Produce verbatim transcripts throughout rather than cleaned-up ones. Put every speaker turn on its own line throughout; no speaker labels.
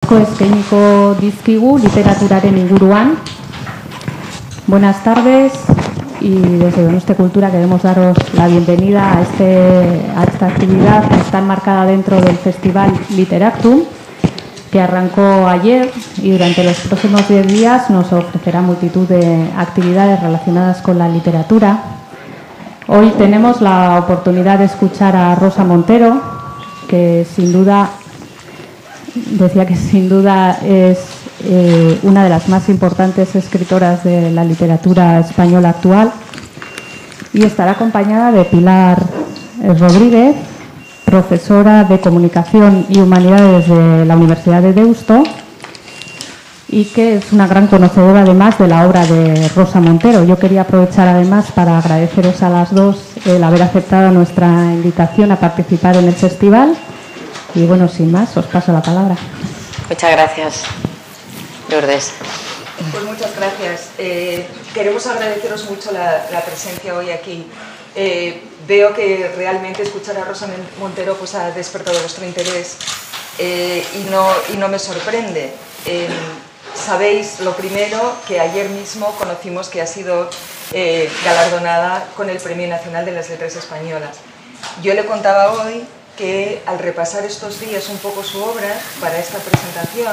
asko eskainiko dizkigu literaturaren inguruan. Buenas tardes y desde Donostia Cultura queremos daros la bienvenida a, este, a esta actividad que está enmarcada dentro del Festival Literactum, que arrancó ayer y durante los próximos diez días nos ofrecerá multitud de actividades relacionadas con la literatura. Hoy tenemos la oportunidad de escuchar a Rosa Montero, que sin duda, decía que sin duda es eh, una de las más importantes escritoras de la literatura española actual, y estará acompañada de Pilar Rodríguez, profesora de Comunicación y Humanidades de la Universidad de Deusto, y que es una gran conocedora además de la obra de Rosa Montero. Yo quería aprovechar además para agradeceros a las dos el haber aceptado nuestra invitación a participar en el festival. Y bueno, sin más, os paso la palabra.
Muchas gracias, Lourdes.
Pues muchas gracias. Eh, queremos agradeceros mucho la, la presencia hoy aquí. Eh, veo que realmente escuchar a Rosa Montero pues, ha despertado vuestro interés eh, y, no, y no me sorprende. Eh, sabéis, lo primero, que ayer mismo conocimos que ha sido eh, galardonada con el Premio Nacional de las Letras Españolas. Yo le contaba hoy que al repasar estos días un poco su obra para esta presentación,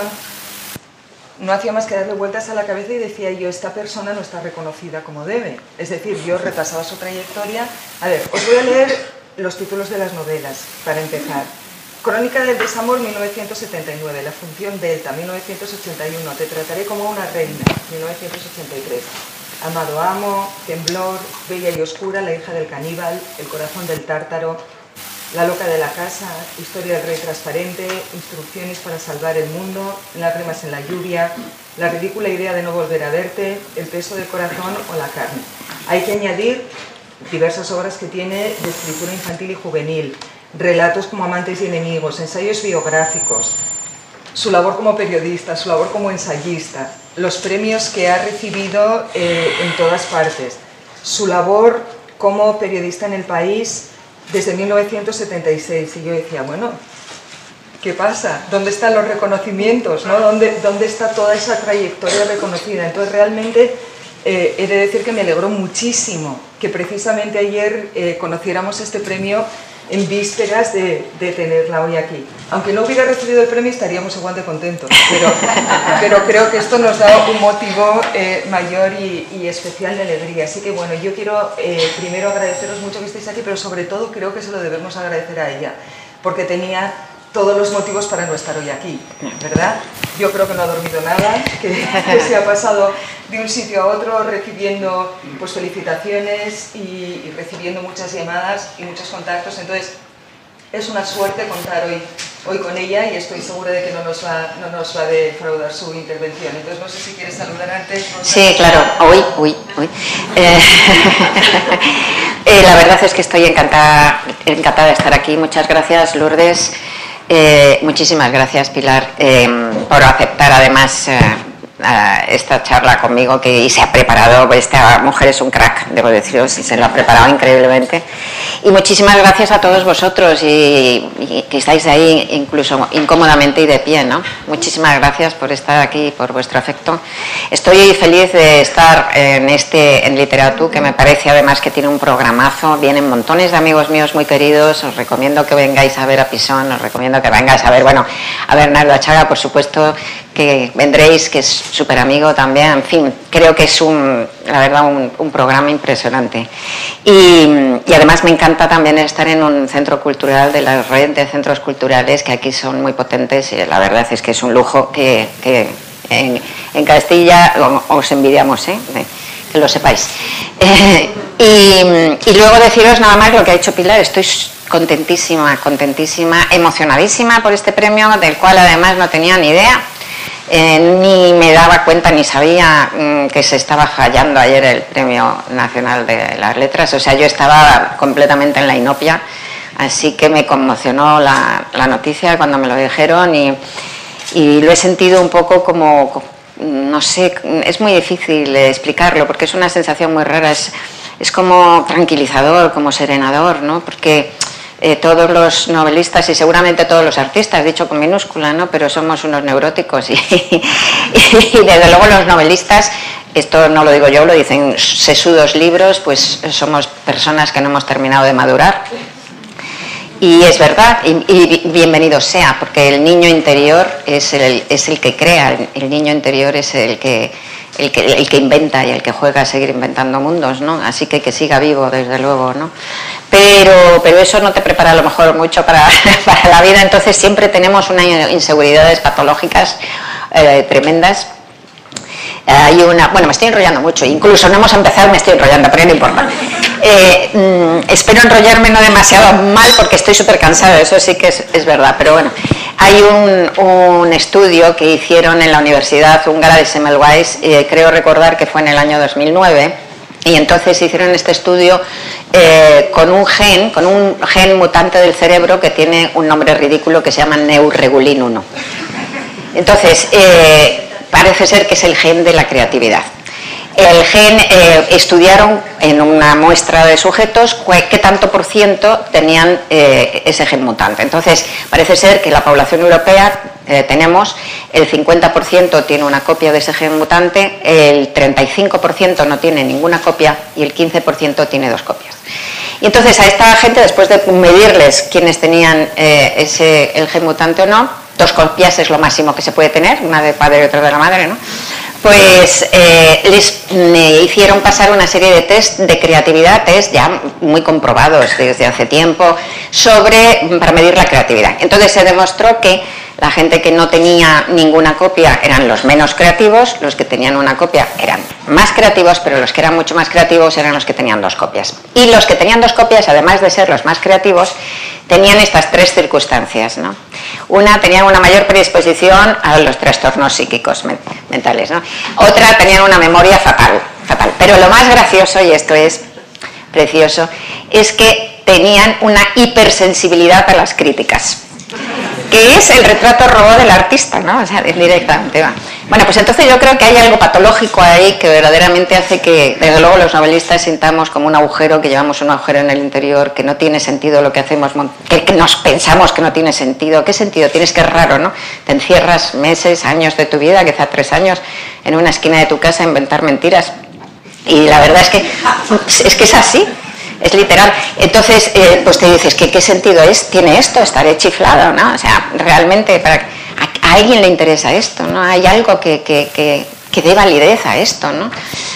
no hacía más que darle vueltas a la cabeza y decía yo, esta persona no está reconocida como debe. Es decir, yo repasaba su trayectoria. A ver, os voy a leer los títulos de las novelas, para empezar. Crónica del desamor, mil novecientos setenta y nueve. La función Delta, mil novecientos ochenta y uno. Te trataré como una reina, mil novecientos ochenta y tres. Amado amo, Temblor, Bella y oscura, La hija del caníbal, El corazón del tártaro, La loca de la casa, Historia del rey transparente, Instrucciones para salvar el mundo, Lágrimas en la lluvia, La ridícula idea de no volver a verte, El peso del corazón o La carne. Hay que añadir diversas obras que tiene de escritura infantil y juvenil, relatos como Amantes y enemigos, ensayos biográficos, su labor como periodista, su labor como ensayista, los premios que ha recibido eh, en todas partes, su labor como periodista en El País desde mil novecientos setenta y seis. Y yo decía, bueno, ¿qué pasa? ¿Dónde están los reconocimientos? ¿No? ¿Dónde, ¿Dónde está toda esa trayectoria reconocida? Entonces realmente eh, he de decir que me alegró muchísimo que precisamente ayer eh, conociéramos este premio en vísperas de, de tenerla hoy aquí. Aunque no hubiera recibido el premio estaríamos igual de contentos, pero, pero creo que esto nos da un motivo eh, mayor y, y especial de alegría. Así que bueno, yo quiero eh, primero agradeceros mucho que estéis aquí, pero sobre todo creo que se lo debemos agradecer a ella, porque tenía todos los motivos para no estar hoy aquí, ¿verdad? Yo creo que no ha dormido nada, que, que se ha pasado de un sitio a otro recibiendo pues, felicitaciones y, y recibiendo muchas llamadas y muchos contactos. Entonces, es una suerte contar hoy, hoy con ella y estoy segura de que no nos, va, no nos va a defraudar su intervención. Entonces, no sé si quieres saludar antes. Rosa.
Sí, claro. Uy, uy, uy. Eh, eh, la verdad es que estoy encantada, encantada de estar aquí. Muchas gracias, Lourdes. Eh, muchísimas gracias, Pilar, eh, por aceptar además eh, esta charla conmigo, que y se ha preparado. Esta mujer es un crack, debo deciros, y se lo ha preparado increíblemente. Y muchísimas gracias a todos vosotros y, y que estáis ahí incluso incómodamente y de pie, ¿no? Muchísimas gracias por estar aquí, por vuestro afecto. Estoy feliz de estar en este en Literatu, que me parece además que tiene un programazo. Vienen montones de amigos míos muy queridos. Os recomiendo que vengáis a ver a Pisón, os recomiendo que vengáis a ver, bueno, a Bernardo Achaga, por supuesto, que vendréis, que es súper amigo también. En fin, creo que es un, la verdad, un, un programa impresionante. Y, y además me encanta también estar en un centro cultural de la red de centros culturales, que aquí son muy potentes, y la verdad es que es un lujo que, que en, en Castilla os envidiamos, ¿eh? Que lo sepáis. Eh, y, y luego deciros nada más lo que ha dicho Pilar. Estoy contentísima, contentísima, emocionadísima por este premio, del cual además no tenía ni idea. Eh, ni me daba cuenta ni sabía mmm, que se estaba fallando ayer el Premio Nacional de las Letras. O sea, yo estaba completamente en la inopia, así que me conmocionó la, la noticia cuando me lo dijeron y, y lo he sentido un poco como, no sé, es muy difícil explicarlo porque es una sensación muy rara, es, es como tranquilizador, como serenador, ¿no? Porque eh, todos los novelistas y seguramente todos los artistas, dicho con minúscula, ¿no? Pero somos unos neuróticos y, y, y desde luego los novelistas, esto no lo digo yo, lo dicen sesudos libros, pues somos personas que no hemos terminado de madurar. Y es verdad, y, y bienvenido sea, porque el niño interior es el, es el que crea, el, el niño interior es el que, el, que, el que inventa y el que juega a seguir inventando mundos, ¿no? Así que que siga vivo, desde luego, ¿no? Pero, pero eso no te prepara a lo mejor mucho para, para la vida, entonces siempre tenemos unas inseguridades patológicas eh, tremendas. Hay una, bueno, me estoy enrollando mucho, incluso no hemos empezado, me estoy enrollando, pero no importa. Eh, mm, espero enrollarme no demasiado mal porque estoy súper cansada, eso sí que es, es verdad, pero bueno, hay un, un estudio que hicieron en la Universidad Húngara de Semmelweis, eh, creo recordar que fue en el año dos mil nueve, y entonces hicieron este estudio eh, con un gen, con un gen mutante del cerebro que tiene un nombre ridículo que se llama Neuregulin uno. Entonces, eh, parece ser que es el gen de la creatividad. El gen, eh, estudiaron en una muestra de sujetos qué tanto por ciento tenían eh, ese gen mutante. Entonces, parece ser que la población europea eh, tenemos el cincuenta por ciento tiene una copia de ese gen mutante, el treinta y cinco por ciento no tiene ninguna copia y el quince por ciento tiene dos copias. Y entonces a esta gente, después de medirles quiénes tenían eh, ese, el gen mutante o no, dos copias es lo máximo que se puede tener, una del padre y otra de la madre, ¿no? Pues eh, les eh, hicieron pasar una serie de test de creatividad, test ya muy comprobados desde hace tiempo, sobre, para medir la creatividad. Entonces se demostró que la gente que no tenía ninguna copia eran los menos creativos, los que tenían una copia eran más creativos, pero los que eran mucho más creativos eran los que tenían dos copias. Y los que tenían dos copias, además de ser los más creativos, tenían estas tres circunstancias, ¿no? Una, tenían una mayor predisposición a los trastornos psíquicos mentales, ¿no? Otra, tenían una memoria fatal, fatal. Pero lo más gracioso, y esto es precioso, es que tenían una hipersensibilidad a las críticas, que es el retrato robot del artista, ¿no? O sea, directamente va. Bueno, pues entonces yo creo que hay algo patológico ahí que verdaderamente hace que, desde luego, los novelistas sintamos como un agujero, que llevamos un agujero en el interior, que no tiene sentido lo que hacemos, que, que nos pensamos que no tiene sentido. ¿Qué sentido? Tienes que es raro, ¿no? Te encierras meses, años de tu vida, quizá tres años, en una esquina de tu casa a inventar mentiras. Y la verdad es que es, que es así. Es literal. Entonces, eh, pues te dices, ¿qué, ¿qué sentido es? ¿Tiene esto? Estaré chiflado, ¿no? O sea, realmente, para, a, a alguien le interesa esto, ¿no? Hay algo que, que, que, que dé validez a esto, ¿no?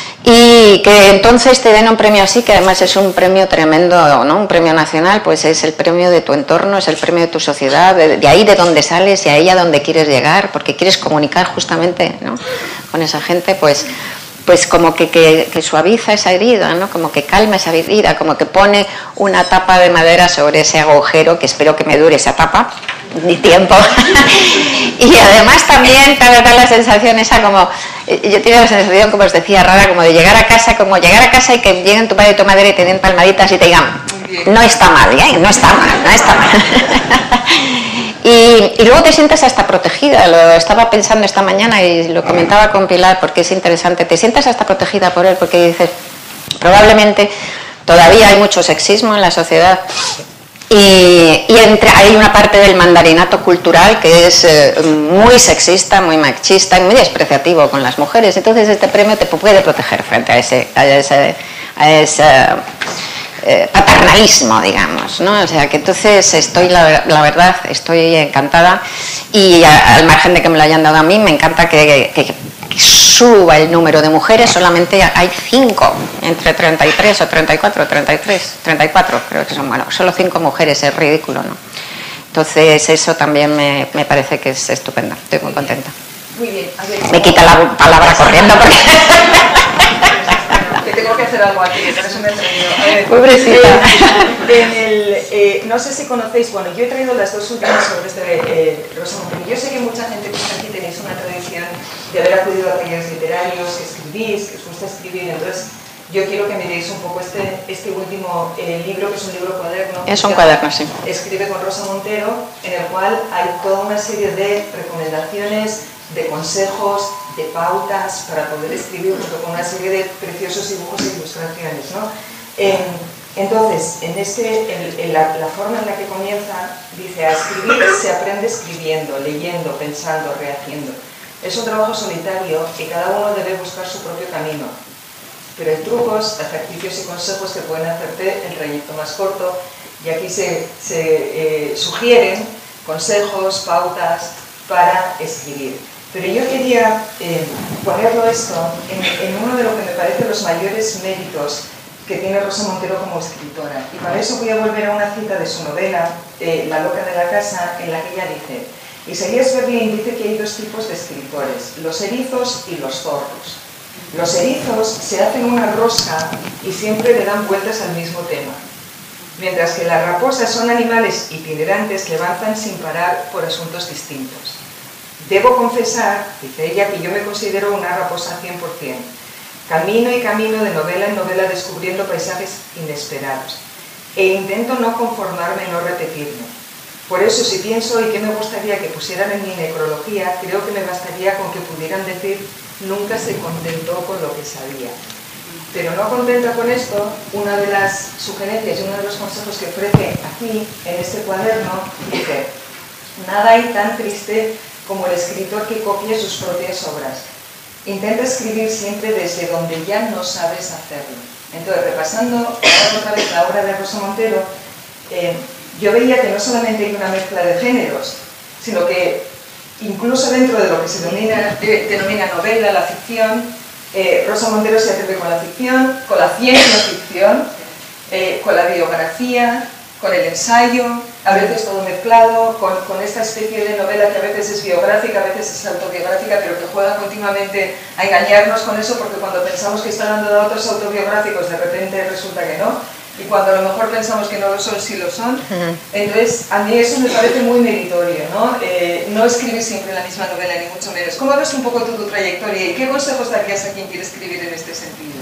Y que entonces te den un premio así, que además es un premio tremendo, ¿no? Un premio nacional, pues es el premio de tu entorno, es el premio de tu sociedad, de, de ahí de donde sales y ahí a donde quieres llegar, porque quieres comunicar justamente, ¿no? Con esa gente, pues... pues como que, que, que suaviza esa herida, ¿no? Como que calma esa herida, como que pone una tapa de madera sobre ese agujero, que espero que me dure esa tapa, ni tiempo. Y además también te da la sensación esa como, yo tengo la sensación, como os decía, rara, como de llegar a casa, como llegar a casa y que lleguen tu padre y tu madre y te den palmaditas y te digan, no está mal, ¿eh? No está mal, no está mal. Y, y luego te sientes hasta protegida, lo estaba pensando esta mañana y lo comentaba con Pilar porque es interesante, te sientes hasta protegida por él porque dices, probablemente todavía hay mucho sexismo en la sociedad y, y entre, hay una parte del mandarinato cultural que es eh, muy sexista, muy machista y muy despreciativo con las mujeres, entonces este premio te puede proteger frente a ese... A ese, a ese Eh, paternalismo, digamos, ¿no? O sea, que entonces estoy, la, la verdad, estoy encantada y a, al margen de que me lo hayan dado a mí, me encanta que, que, que suba el número de mujeres, solamente hay cinco, entre treinta y tres o treinta y cuatro, treinta y tres, treinta y cuatro creo que son, bueno, solo cinco mujeres, es ridículo, ¿no? Entonces eso también me, me parece que es estupendo, estoy muy contenta.
Muy bien. A ver,
me quita la palabra corriendo porque...
que tengo que hacer algo aquí, por eso me he traído. A ver,
pobrecita.
Eh, en el, eh, no sé si conocéis, bueno, yo he traído las dos últimas obras de eh, Rosa Montero. Yo sé que mucha gente que está aquí tenéis una tradición de haber acudido a talleres literarios, que escribís, que os gusta escribir, entonces yo quiero que miréis un poco este, este último eh, libro, que es un libro cuaderno.
Es un cuaderno, sí.
Escribe con Rosa Montero, en el cual hay toda una serie de recomendaciones, de consejos, de pautas para poder escribir, junto con una serie de preciosos dibujos e ilustraciones, ¿no? Eh, Entonces, en, este, en, en la, la forma en la que comienza, dice, a escribir se aprende escribiendo, leyendo, pensando, rehaciendo. Es un trabajo solitario y cada uno debe buscar su propio camino. Pero hay trucos, ejercicios y consejos que pueden hacerte el trayecto más corto, y aquí se, se eh, sugieren consejos, pautas para escribir. Pero yo quería eh, ponerlo esto en, en uno de lo que me parece los mayores méritos que tiene Rosa Montero como escritora. Y para eso voy a volver a una cita de su novela, eh, La loca de la casa, en la que ella dice: Isaías Berlin dice que hay dos tipos de escritores, los erizos y los zorros. Los erizos se hacen una rosca y siempre le dan vueltas al mismo tema, mientras que las raposas son animales itinerantes que avanzan sin parar por asuntos distintos. Debo confesar, dice ella, que yo me considero una raposa cien por cien. Camino y camino de novela en novela descubriendo paisajes inesperados. E intento no conformarme, no repetirme. Por eso, si pienso hoy qué me gustaría que pusieran en mi necrología, creo que me bastaría con que pudieran decir: nunca se contentó con lo que sabía. Pero no contenta con esto, una de las sugerencias y uno de los consejos que ofrece aquí, en este cuaderno, dice: nada hay tan triste como el escritor que copia sus propias obras. Intenta escribir siempre desde donde ya no sabes hacerlo. Entonces, repasando otra vez la obra de Rosa Montero, eh, yo veía que no solamente hay una mezcla de géneros, sino que incluso dentro de lo que se denomina, de, denomina novela, la ficción, eh, Rosa Montero se atreve con la ficción, con la ciencia ficción, eh, con la biografía, con el ensayo, a veces todo mezclado, con, con esta especie de novela que a veces es biográfica, a veces es autobiográfica, pero que juega continuamente a engañarnos con eso, porque cuando pensamos que está dando datos autobiográficos, de repente resulta que no, y cuando a lo mejor pensamos que no lo son, sí lo son. Uh-huh. Entonces, a mí eso me parece muy meritorio, ¿no? Eh, no escribir siempre la misma novela, ni mucho menos. ¿Cómo ves un poco tú tu trayectoria y qué consejos darías a quien quiere escribir en este sentido?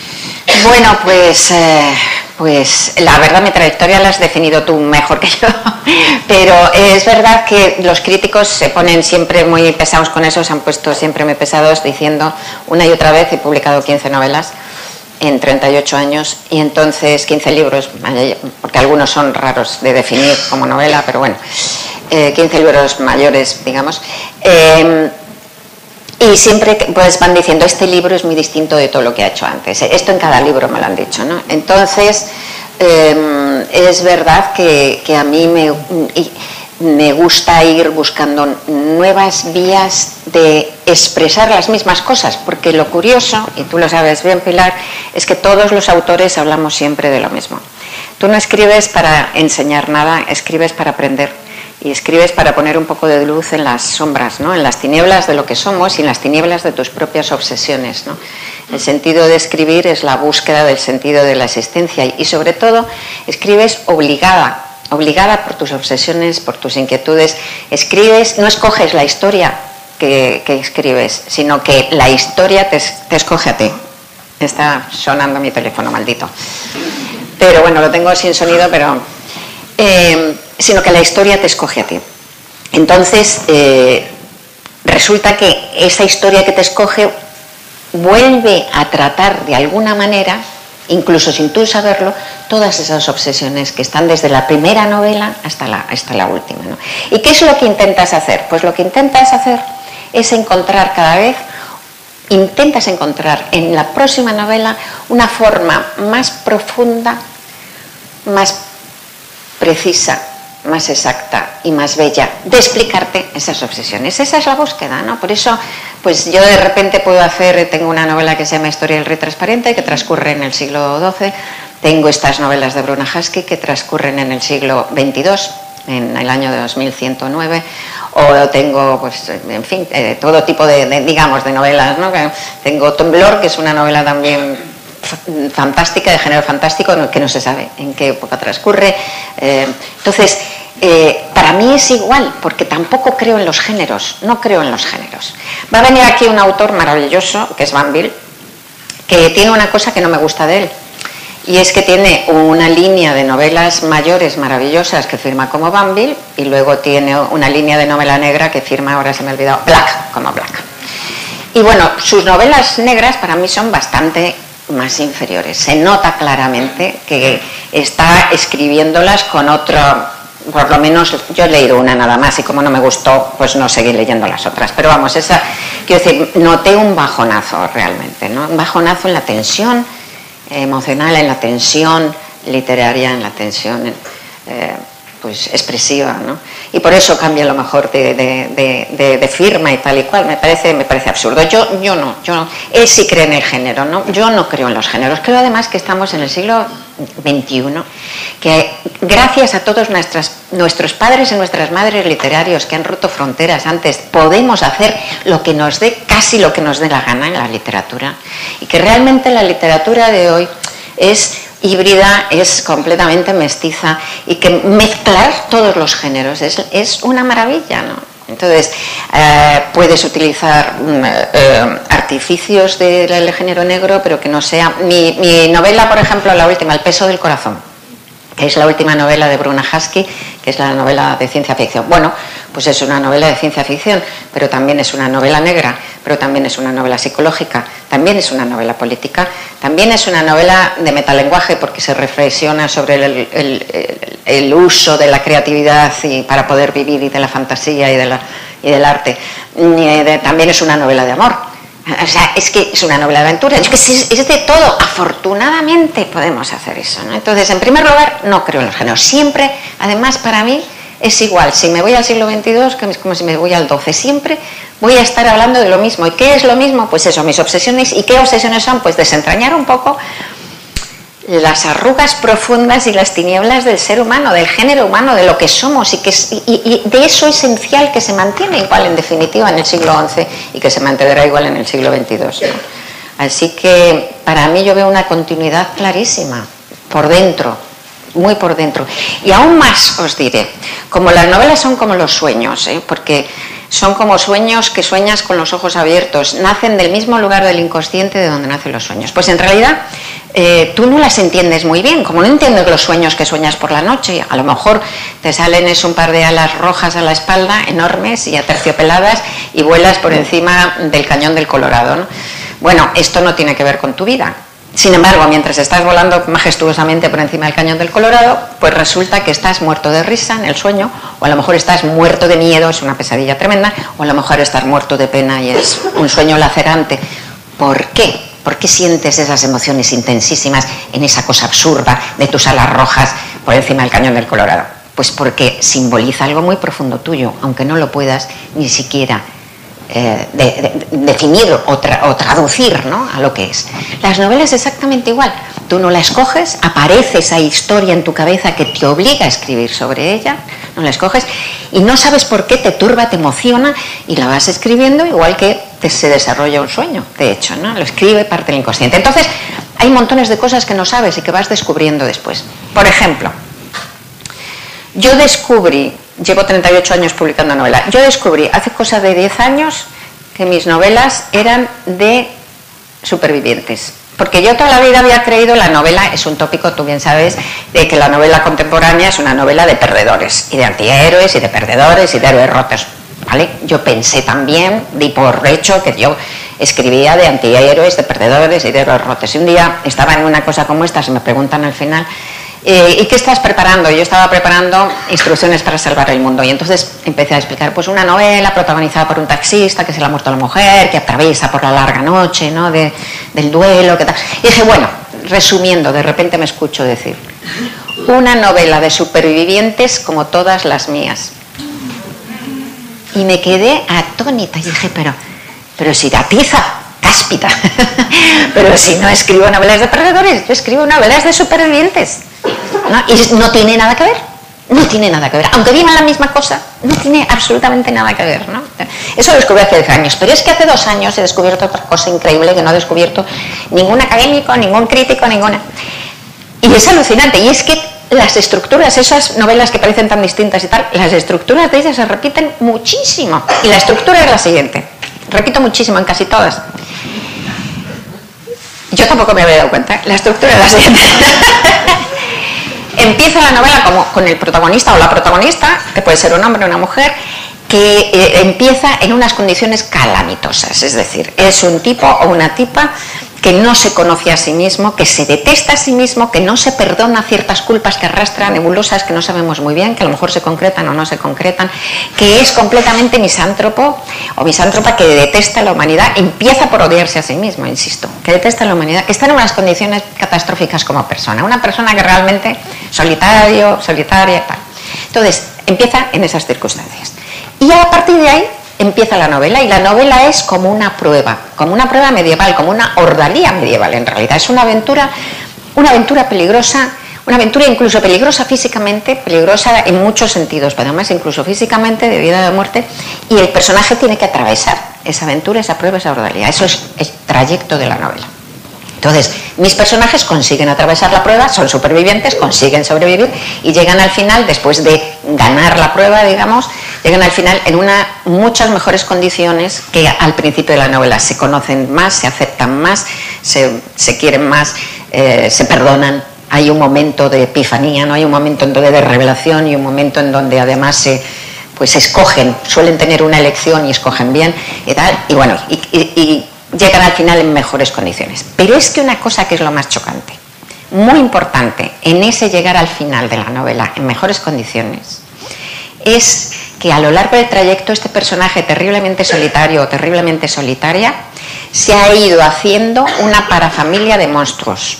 Bueno, pues, eh, pues la verdad mi trayectoria la has definido tú mejor que yo, pero es verdad que los críticos se ponen siempre muy pesados con eso, se han puesto siempre muy pesados diciendo una y otra vez, he publicado quince novelas en treinta y ocho años y entonces quince libros, porque algunos son raros de definir como novela, pero bueno, eh, quince libros mayores, digamos. Eh, Y siempre pues van diciendo, este libro es muy distinto de todo lo que ha hecho antes. Esto en cada libro me lo han dicho, ¿no? Entonces, eh, es verdad que, que a mí me, me gusta ir buscando nuevas vías de expresar las mismas cosas, porque lo curioso, y tú lo sabes bien, Pilar, es que todos los autores hablamos siempre de lo mismo. Tú no escribes para enseñar nada, escribes para aprender. Y escribes para poner un poco de luz en las sombras, ¿no? En las tinieblas de lo que somos y en las tinieblas de tus propias obsesiones, ¿no? El sentido de escribir es la búsqueda del sentido de la existencia y sobre todo escribes obligada, obligada por tus obsesiones, por tus inquietudes. Escribes, no escoges la historia que, que escribes, sino que la historia te, te escoge a ti. Está sonando mi teléfono, maldito. Pero bueno, lo tengo sin sonido, pero... Eh, sino que la historia te escoge a ti. Entonces, eh, resulta que esa historia que te escoge vuelve a tratar de alguna manera, incluso sin tú saberlo, todas esas obsesiones que están desde la primera novela hasta la, hasta la última, ¿no? ¿Y qué es lo que intentas hacer? Pues lo que intentas hacer es encontrar cada vez, intentas encontrar en la próxima novela una forma más profunda, más precisa, más exacta y más bella de explicarte esas obsesiones. Esa es la búsqueda, ¿no? Por eso, pues yo de repente puedo hacer, tengo una novela que se llama Historia del Rey Transparente, que transcurre en el siglo doce, tengo estas novelas de Bruna Husky que transcurren en el siglo veintidós, en el año de dos mil ciento nueve, o tengo, pues, en fin, eh, todo tipo de, de, digamos, de novelas, ¿no? Tengo Temblor, que es una novela también fantástica, de género fantástico, que no se sabe en qué época transcurre. Eh, entonces, eh, para mí es igual, porque tampoco creo en los géneros, no creo en los géneros. Va a venir aquí un autor maravilloso, que es Banville, que tiene una cosa que no me gusta de él, y es que tiene una línea de novelas mayores maravillosas que firma como Banville, y luego tiene una línea de novela negra que firma, ahora se me ha olvidado, Black, como Black. Y bueno, sus novelas negras para mí son bastante más inferiores. Se nota claramente que está escribiéndolas con otro, por lo menos yo he leído una nada más y como no me gustó, pues no seguí leyendo las otras. Pero vamos, esa, quiero decir, noté un bajonazo realmente, ¿no? Un bajonazo en la tensión emocional, en la tensión literaria, en la tensión eh, pues expresiva, ¿no? Y por eso cambia a lo mejor de, de, de, de, de firma y tal y cual. Me parece, me parece absurdo. Yo, yo no, yo no. Él sí cree en el género, ¿no? Yo no creo en los géneros. Creo además que estamos en el siglo veintiuno, que gracias a todos nuestras, nuestros padres y nuestras madres literarios que han roto fronteras antes, podemos hacer lo que nos dé, casi lo que nos dé la gana en la literatura. Y que realmente la literatura de hoy es híbrida, es completamente mestiza y que mezclar todos los géneros es, es una maravilla, ¿no? Entonces, eh, puedes utilizar eh, artificios del género negro, pero que no sea... Mi, mi novela, por ejemplo, la última, El peso del corazón, que es la última novela de Bruna Husky, que es la novela de ciencia ficción. Bueno, pues es una novela de ciencia ficción, pero también es una novela negra, pero también es una novela psicológica, también es una novela política, también es una novela de metalenguaje porque se reflexiona sobre el, el, el, el uso de la creatividad y para poder vivir y de la fantasía y, de la, y del arte. Y de, también es una novela de amor. O sea, es que es una novela de aventura, es que es, es de todo. Afortunadamente podemos hacer eso, ¿no? Entonces, en primer lugar, no creo en los géneros. Siempre, además, para mí es igual. Si me voy al siglo veintidós, que es como si me voy al doce. Siempre voy a estar hablando de lo mismo. ¿Y qué es lo mismo? Pues eso, mis obsesiones. ¿Y qué obsesiones son? Pues desentrañar un poco las arrugas profundas y las tinieblas del ser humano, del género humano, de lo que somos y, que, y, y de eso esencial que se mantiene igual en definitiva en el siglo once y que se mantendrá igual en el siglo veintidós, ¿no? Así que para mí yo veo una continuidad clarísima, por dentro, muy por dentro. Y aún más os diré, como las novelas son como los sueños, ¿eh? Porque son como sueños que sueñas con los ojos abiertos, nacen del mismo lugar del inconsciente de donde nacen los sueños. Pues en realidad eh, tú no las entiendes muy bien, como no entiendes los sueños que sueñas por la noche. A lo mejor te salen es un par de alas rojas a la espalda, enormes y aterciopeladas, y vuelas por encima del cañón del Colorado, ¿no? Bueno, esto no tiene que ver con tu vida. Sin embargo, mientras estás volando majestuosamente por encima del cañón del Colorado, pues resulta que estás muerto de risa en el sueño, o a lo mejor estás muerto de miedo, es una pesadilla tremenda, o a lo mejor estás muerto de pena y es un sueño lacerante. ¿Por qué? ¿Por qué sientes esas emociones intensísimas en esa cosa absurda de tus alas rojas por encima del cañón del Colorado? Pues porque simboliza algo muy profundo tuyo, aunque no lo puedas ni siquiera Eh, de, de, definir o, tra, o traducir, ¿no?, a lo que es. Las novelas exactamente igual. Tú no la escoges, aparece esa historia en tu cabeza que te obliga a escribir sobre ella, no la escoges y no sabes por qué te turba, te emociona y la vas escribiendo igual que te, se desarrolla un sueño, de hecho, ¿no? Lo escribe parte del inconsciente. Entonces, hay montones de cosas que no sabes y que vas descubriendo después. Por ejemplo, yo descubrí, llevo treinta y ocho años publicando novela, yo descubrí hace cosa de diez años que mis novelas eran de supervivientes. Porque yo toda la vida había creído, la novela es un tópico, tú bien sabes, de que la novela contemporánea es una novela de perdedores, y de antihéroes, y de perdedores, y de héroes rotos, ¿vale? Yo pensé también, di por hecho, que yo escribía de antihéroes, de perdedores y de héroes rotos. Y un día estaba en una cosa como esta, se me preguntan al final, Eh, ¿y qué estás preparando? Yo estaba preparando Instrucciones para salvar el mundo y entonces empecé a explicar pues una novela protagonizada por un taxista que se le ha muerto a la mujer, que atraviesa por la larga noche, ¿no?, de, del duelo, ¿qué tal? Y dije, bueno, resumiendo, de repente me escucho decir, una novela de supervivientes como todas las mías. Y me quedé atónita y dije, pero, pero si da tiza, cáspita, pero si no escribo novelas de perdedores, yo escribo novelas de supervivientes, ¿no? Y no tiene nada que ver, no tiene nada que ver, aunque digan la misma cosa, no tiene absolutamente nada que ver, ¿no? Eso lo descubrí hace diez años, pero es que hace dos años he descubierto otra cosa increíble que no ha descubierto ningún académico, ningún crítico, ninguna, y es alucinante, y es que las estructuras, esas novelas que parecen tan distintas y tal, las estructuras de ellas se repiten muchísimo, y la estructura es la siguiente, repito muchísimo en casi todas. Yo tampoco me había dado cuenta, la estructura es la siguiente. Empieza la novela como con el protagonista o la protagonista, que puede ser un hombre o una mujer, que eh, empieza en unas condiciones calamitosas, es decir, es un tipo o una tipa que no se conoce a sí mismo, que se detesta a sí mismo, que no se perdona ciertas culpas que arrastra, nebulosas que no sabemos muy bien, que a lo mejor se concretan o no se concretan, que es completamente misántropo o misántropa, que detesta a la humanidad, empieza por odiarse a sí mismo, insisto, que detesta a la humanidad, que está en unas condiciones catastróficas como persona, una persona que realmente solitario, solitaria y tal. Entonces, empieza en esas circunstancias. Y a partir de ahí empieza la novela, y la novela es como una prueba, como una prueba medieval, como una ordalía medieval en realidad. Es una aventura, una aventura peligrosa, una aventura incluso peligrosa físicamente, peligrosa en muchos sentidos, pero además incluso físicamente, de vida o de muerte, y el personaje tiene que atravesar esa aventura, esa prueba, esa ordalía. Eso es el trayecto de la novela. Entonces, mis personajes consiguen atravesar la prueba, son supervivientes, consiguen sobrevivir y llegan al final, después de ganar la prueba, digamos, llegan al final en una, muchas mejores condiciones que al principio de la novela. Se conocen más, se aceptan más, se, se quieren más, eh, se perdonan. Hay un momento de epifanía, ¿no? Hay un momento en donde de revelación y un momento en donde además se, pues escogen, suelen tener una elección y escogen bien y tal, y bueno, y, y, y llegan al final en mejores condiciones. Pero es que una cosa que es lo más chocante, muy importante en ese llegar al final de la novela en mejores condiciones, es que a lo largo del trayecto este personaje terriblemente solitario o terriblemente solitaria se ha ido haciendo una parafamilia de monstruos.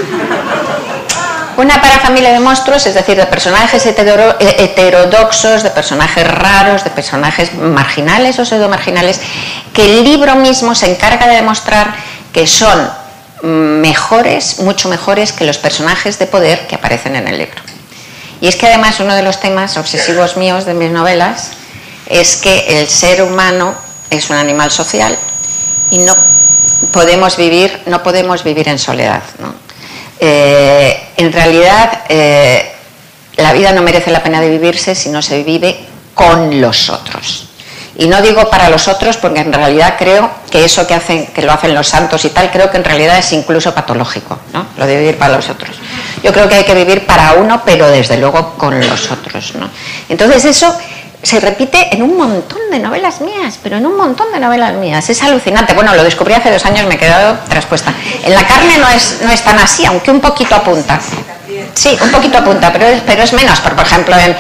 Una parafamilia de monstruos, es decir, de personajes hetero, heterodoxos, de personajes raros, de personajes marginales o pseudo-marginales, que el libro mismo se encarga de demostrar que son mejores, mucho mejores que los personajes de poder que aparecen en el libro. Y es que además uno de los temas obsesivos míos de mis novelas es que el ser humano es un animal social y no podemos vivir, no podemos vivir en soledad, ¿no? Eh, en realidad eh, la vida no merece la pena de vivirse si no se vive con los otros. Y no digo para los otros porque en realidad creo que eso que hacen, que lo hacen los santos y tal, creo que en realidad es incluso patológico, ¿no? Lo de vivir para los otros. Yo creo que hay que vivir para uno, pero desde luego con los otros, ¿no? Entonces eso se repite en un montón de novelas mías, pero en un montón de novelas mías. Es alucinante. Bueno, lo descubrí hace dos años, me he quedado traspuesta. En La carne no es, no es tan así, aunque un poquito apunta. Sí, un poquito apunta, pero es, pero es menos. Por, por ejemplo, en,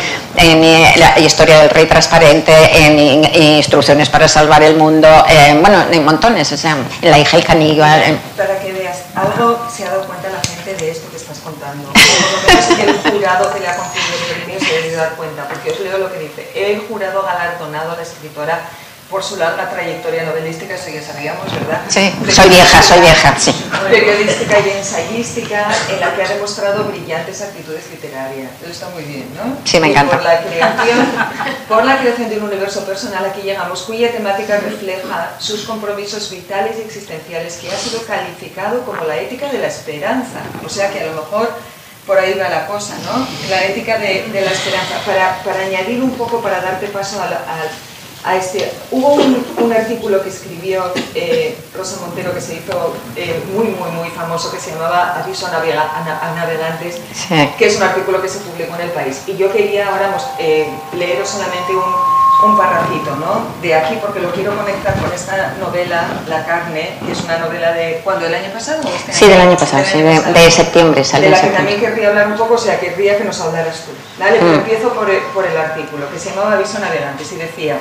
en la historia del rey transparente, en, en Instrucciones para salvar el mundo, en, bueno, en montones, o sea, en La hija del caníbal. En...
Para que veas, algo se ha dado cuenta la gente de esto que estás contando. Por lo menos que el jurado que le ha concedido el premio se ha debido dar cuenta, porque os leo lo que dice. El jurado galardonado a la escritora por su larga trayectoria novelística, eso ya sabíamos, ¿verdad?
Sí, soy vieja, soy vieja, sí.
Periodística y ensayística, en la que ha demostrado brillantes actitudes literarias. Eso está muy bien, ¿no?
Sí, me encanta.
Y por la creación, por la creación de un universo personal, aquí llegamos, cuya temática refleja sus compromisos vitales y existenciales, que ha sido calificado como la ética de la esperanza. O sea que a lo mejor por ahí va la cosa, ¿no? La ética de, de la esperanza. Para, para añadir un poco, para darte paso al... al A este, hubo un, un artículo que escribió eh, Rosa Montero que se hizo eh, muy, muy, muy famoso, que se llamaba Aviso a, navega, a, a navegantes, sí, que es un artículo que se publicó en El País. Y yo quería ahora eh, leeros solamente un, un parrafito, ¿no? De aquí, porque lo quiero conectar con esta novela, La carne, que es una novela de... ¿cuándo? ¿El año pasado? ¿O este
sí,
año?
del año pasado, del sí, año pasado, de, de septiembre. Sale de la que también
querría hablar un poco, o sea, querría que nos hablaras tú. ¿Vale? Pero mm. empiezo por el, por el artículo, que se llamaba Aviso a navegantes, y decía...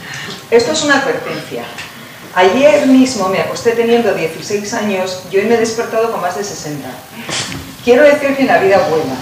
Esto es una advertencia. Ayer mismo me acosté teniendo dieciséis años y hoy me he despertado con más de sesenta. Quiero decir que en la vida vuela.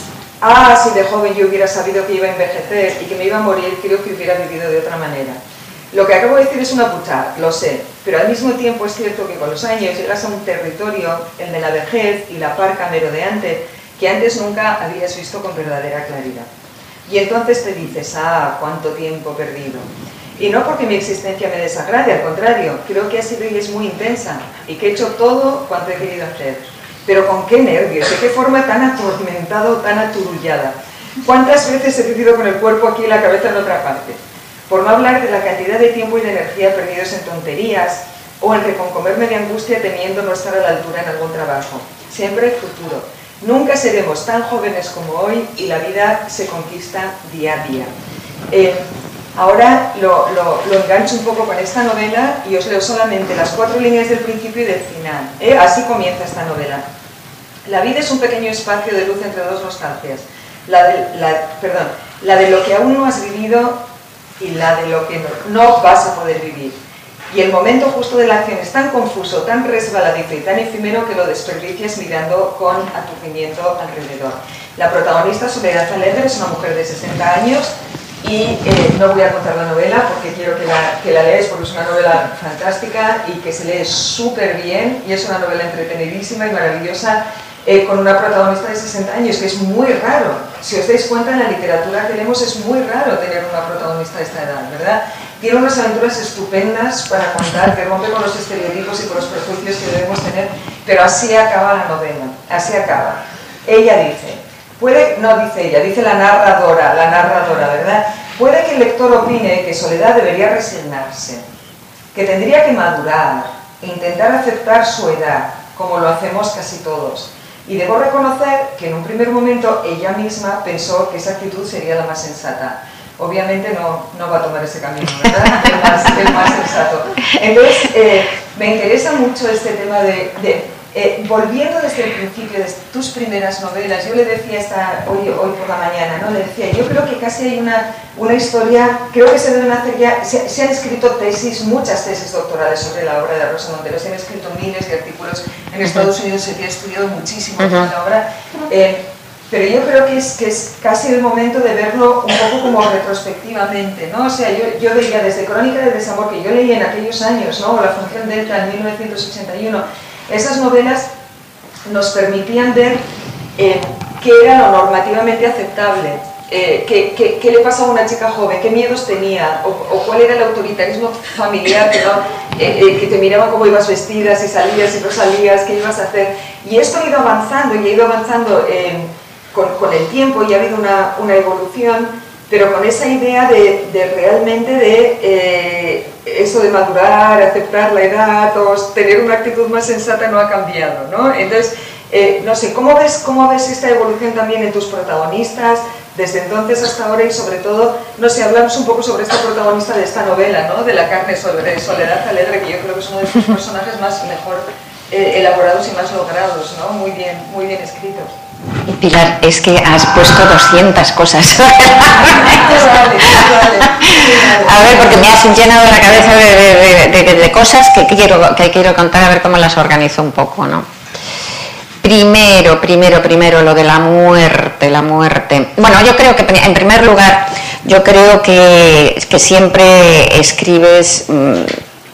Ah, si de joven yo hubiera sabido que iba a envejecer y que me iba a morir, creo que hubiera vivido de otra manera. Lo que acabo de decir es una putada, lo sé, pero al mismo tiempo es cierto que con los años llegas a un territorio, el de la vejez y la parca merodeante, que antes nunca habías visto con verdadera claridad. Y entonces te dices, ah, cuánto tiempo perdido. Y no porque mi existencia me desagrade, al contrario, creo que ha sido y es muy intensa, y que he hecho todo cuanto he querido hacer. Pero con qué nervios, de qué forma tan atormentada o tan aturullada. ¿Cuántas veces he vivido con el cuerpo aquí y la cabeza en otra parte? Por no hablar de la cantidad de tiempo y de energía perdidos en tonterías, o en reconcomerme de angustia temiendo no estar a la altura en algún trabajo. Siempre el futuro. Nunca seremos tan jóvenes como hoy y la vida se conquista día a día. Eh, Ahora lo, lo, lo engancho un poco con esta novela y os leo solamente las cuatro líneas del principio y del final, ¿eh? Así comienza esta novela. La vida es un pequeño espacio de luz entre dos nostalgias, la de, la, perdón, la de lo que aún no has vivido y la de lo que no, no vas a poder vivir. Y el momento justo de la acción es tan confuso, tan resbaladizo y tan efímero que lo desperdicias mirando con aturdimiento alrededor. La protagonista, Soledad Alegre, es una mujer de sesenta años y eh, no voy a contar la novela porque quiero que la, que la leáis porque es una novela fantástica y que se lee súper bien y es una novela entretenidísima y maravillosa, eh, con una protagonista de sesenta años, que es muy raro. Si os dais cuenta, en la literatura que leemos es muy raro tener una protagonista de esta edad, ¿verdad? Tiene unas aventuras estupendas para contar, que rompe con los estereotipos y con los prejuicios que debemos tener, pero así acaba la novela, así acaba. Ella dice, puede, no dice ella, dice la narradora, la narradora, ¿verdad? Puede que el lector opine que Soledad debería resignarse, que tendría que madurar e intentar aceptar su edad, como lo hacemos casi todos. Y debo reconocer que en un primer momento ella misma pensó que esa actitud sería la más sensata. Obviamente no, no va a tomar ese camino, ¿verdad? El más, el más sensato. Entonces, eh, me interesa mucho este tema de... de eh, volviendo desde el principio, de tus primeras novelas, yo le decía esta, hoy, hoy por la mañana, ¿no? Le decía, yo creo que casi hay una, una historia, creo que se deben hacer ya, se, se han escrito tesis, muchas tesis doctorales sobre la obra de Rosa Montero, se han escrito miles de artículos, en Estados Unidos se ha estudiado muchísimo sobre la obra, eh, pero yo creo que es, que es casi el momento de verlo un poco como retrospectivamente, ¿no? O sea, yo, yo veía desde Crónica del Desamor, que yo leí en aquellos años, ¿no? O La Función Delta en mil novecientos ochenta y uno, esas novelas nos permitían ver eh, qué era lo normativamente aceptable, eh, qué, qué, qué le pasaba a una chica joven, qué miedos tenía, o, o cuál era el autoritarismo familiar, que, ¿no? eh, eh, que te miraban cómo ibas vestida, si salías, si no salías, qué ibas a hacer. Y esto ha ido avanzando y ha ido avanzando eh, con, con el tiempo y ha habido una, una evolución, pero con esa idea de, de realmente de eh, eso de madurar, aceptar la edad, o tener una actitud más sensata no ha cambiado, ¿no? Entonces, eh, no sé, ¿cómo ves, ¿cómo ves esta evolución también en tus protagonistas, desde entonces hasta ahora? Y sobre todo, no sé, hablamos un poco sobre esta protagonista de esta novela, ¿no? De La carne sobre Soledad Alegre, que yo creo que es uno de sus personajes más mejor eh, elaborados y más logrados, ¿no? Muy bien, muy bien escritos.
Pilar, es que has puesto doscientas cosas. A ver, porque me has llenado la cabeza de, de, de, de, de cosas que quiero, que quiero contar, a ver cómo las organizo un poco, ¿no? Primero, primero, primero, lo de la muerte, la muerte. Bueno, yo creo que, en primer lugar, yo creo que, que siempre escribes... Mmm,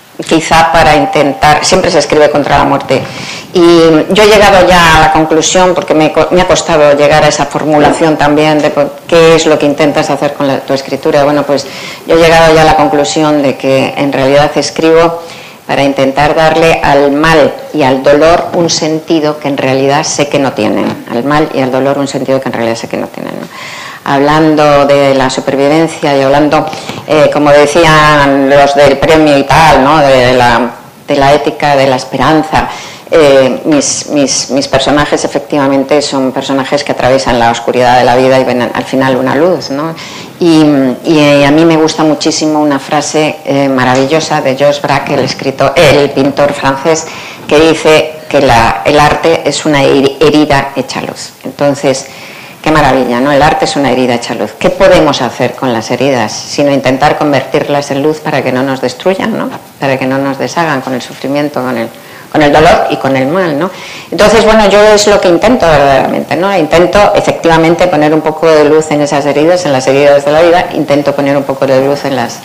quizá para intentar, siempre se escribe contra la muerte, y yo he llegado ya a la conclusión, porque me, me ha costado llegar a esa formulación también de qué es lo que intentas hacer con la, tu escritura. Bueno, pues yo he llegado ya a la conclusión de que en realidad escribo para intentar darle al mal y al dolor un sentido que en realidad sé que no tienen, al mal y al dolor un sentido que en realidad sé que no tienen, ¿no? Hablando de la supervivencia y hablando, eh, como decían los del premio y tal, ¿no? de, la, de la ética, de la esperanza, eh, mis, mis, mis personajes efectivamente son personajes que atraviesan la oscuridad de la vida y ven al final una luz, ¿no? Y, y a mí me gusta muchísimo una frase eh, maravillosa de Georges Braque, el, escritor, el pintor francés, que dice que la, el arte es una herida hecha luz. Entonces, qué maravilla, ¿no? El arte es una herida hecha luz. ¿Qué podemos hacer con las heridas? Sino intentar convertirlas en luz para que no nos destruyan, ¿no? Para que no nos deshagan con el sufrimiento, con el, con el dolor y con el mal, ¿no? Entonces, bueno, yo es lo que intento verdaderamente, ¿no? Intento efectivamente poner un poco de luz en esas heridas, en las heridas de la vida, intento poner un poco de luz en las,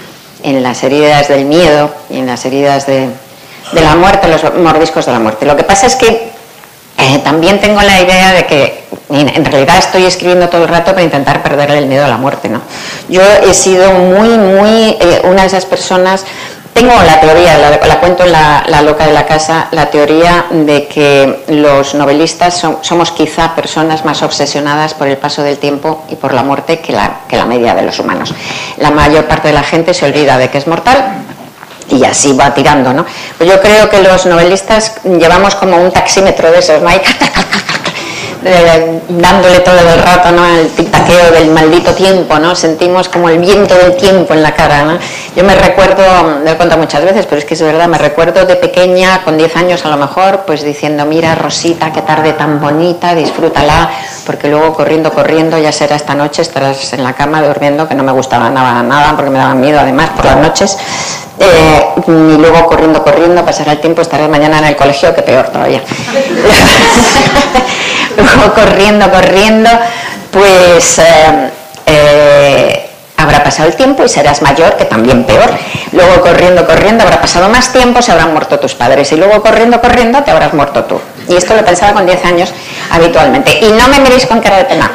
en las heridas del miedo y en las heridas de, de la muerte, los mordiscos de la muerte. Lo que pasa es que Eh, también tengo la idea de que en realidad estoy escribiendo todo el rato para intentar perderle el miedo a la muerte, ¿no? Yo he sido muy, muy eh, una de esas personas. Tengo la teoría, la, la cuento en la, la loca de la casa, la teoría de que los novelistas son, somos quizá personas más obsesionadas por el paso del tiempo y por la muerte que la, que la media de los humanos. La mayor parte de la gente se olvida de que es mortal y así va tirando, ¿no? Pues yo creo que los novelistas llevamos como un taxímetro de esos, ¿no? eh, dándole todo el rato, ¿no?, el tic-taqueo del maldito tiempo, ¿no? Sentimos como el viento del tiempo en la cara, ¿no? Yo me recuerdo, lo he contado muchas veces, pero es que es verdad, me recuerdo de pequeña, con diez años a lo mejor, pues diciendo, mira Rosita, qué tarde tan bonita, disfrútala, porque luego corriendo, corriendo, ya será esta noche, estarás en la cama durmiendo, que no me gustaba nada, nada, porque me daba miedo además por las noches. Eh, y luego corriendo, corriendo, pasará el tiempo, estaré mañana en el colegio, que peor todavía. Luego corriendo, corriendo, pues eh, eh, habrá pasado el tiempo y serás mayor, que también peor. Luego corriendo, corriendo, habrá pasado más tiempo, se habrán muerto tus padres. Y luego corriendo, corriendo, te habrás muerto tú. Y esto lo pensaba con diez años habitualmente. Y no me miréis con cara de pena.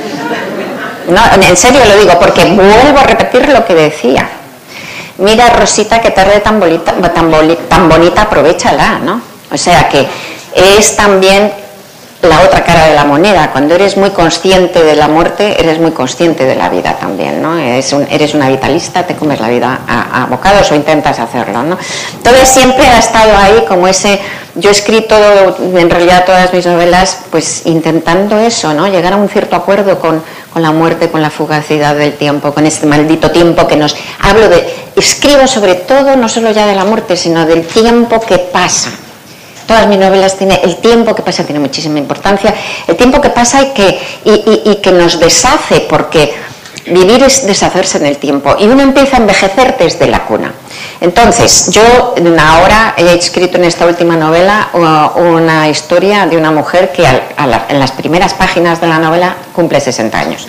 No, en serio lo digo, porque vuelvo a repetir lo que decía. Mira, Rosita, qué tarde tan bonita, tan, boli, tan bonita, aprovéchala, ¿no? O sea que es también la otra cara de la moneda. Cuando eres muy consciente de la muerte, eres muy consciente de la vida también, ¿no? Eres, un, eres una vitalista, te comes la vida a, a bocados o intentas hacerlo, ¿no? Entonces siempre ha estado ahí como ese... Yo he escrito en realidad todas mis novelas pues intentando eso, ¿no? Llegar a un cierto acuerdo con, con la muerte, con la fugacidad del tiempo, con este maldito tiempo que nos... Hablo de... Escribo sobre todo, no solo ya de la muerte, sino del tiempo que pasa. Todas mis novelas tienen el tiempo que pasa, tiene muchísima importancia, el tiempo que pasa y que, y, y, y que nos deshace, porque vivir es deshacerse en el tiempo y uno empieza a envejecer desde la cuna. Entonces, yo ahora he escrito en esta última novela una historia de una mujer que a la, en las primeras páginas de la novela cumple sesenta años.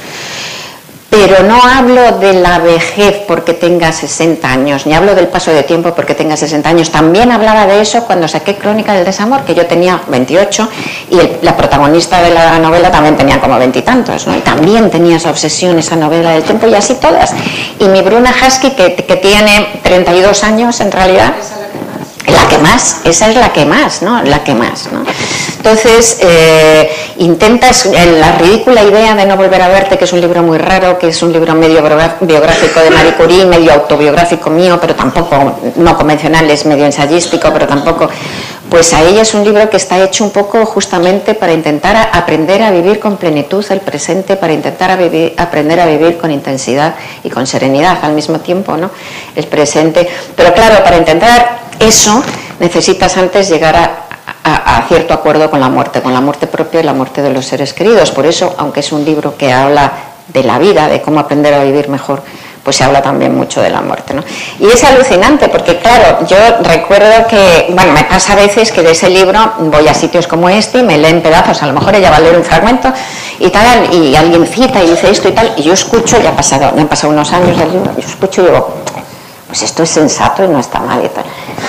Pero no hablo de la vejez porque tenga sesenta años, ni hablo del paso de tiempo porque tenga sesenta años. También hablaba de eso cuando saqué Crónica del desamor, que yo tenía veintiocho, y el, la protagonista de la novela también tenía como veintitantos, ¿no? Y también tenía esa obsesión, esa novela del tiempo, y así todas. Y mi Bruna Husky, que, que tiene treinta y dos años en realidad... La que más, esa es la que más, ¿no? La que más, ¿no? Entonces, eh, intentas, la ridícula idea de No volver a verte, que es un libro muy raro, que es un libro medio biográfico de Marie Curie, medio autobiográfico mío, pero tampoco, no convencional, es medio ensayístico, pero tampoco, pues a ella es un libro que está hecho un poco justamente para intentar a aprender a vivir con plenitud el presente, para intentar a vivir, aprender a vivir con intensidad y con serenidad al mismo tiempo, ¿no? El presente, pero claro, para intentar eso necesitas antes llegar a, a, a cierto acuerdo con la muerte, con la muerte propia y la muerte de los seres queridos. Por eso, aunque es un libro que habla de la vida, de cómo aprender a vivir mejor, pues se habla también mucho de la muerte, ¿no? Y es alucinante porque, claro, yo recuerdo que, bueno, me pasa a veces que de ese libro voy a sitios como este y me leen pedazos, a lo mejor ella va a leer un fragmento y tal, y alguien cita y dice esto y tal, y yo escucho, ya, ha pasado, ya han pasado unos años del libro, yo escucho y digo... pues esto es sensato y no está mal y tal.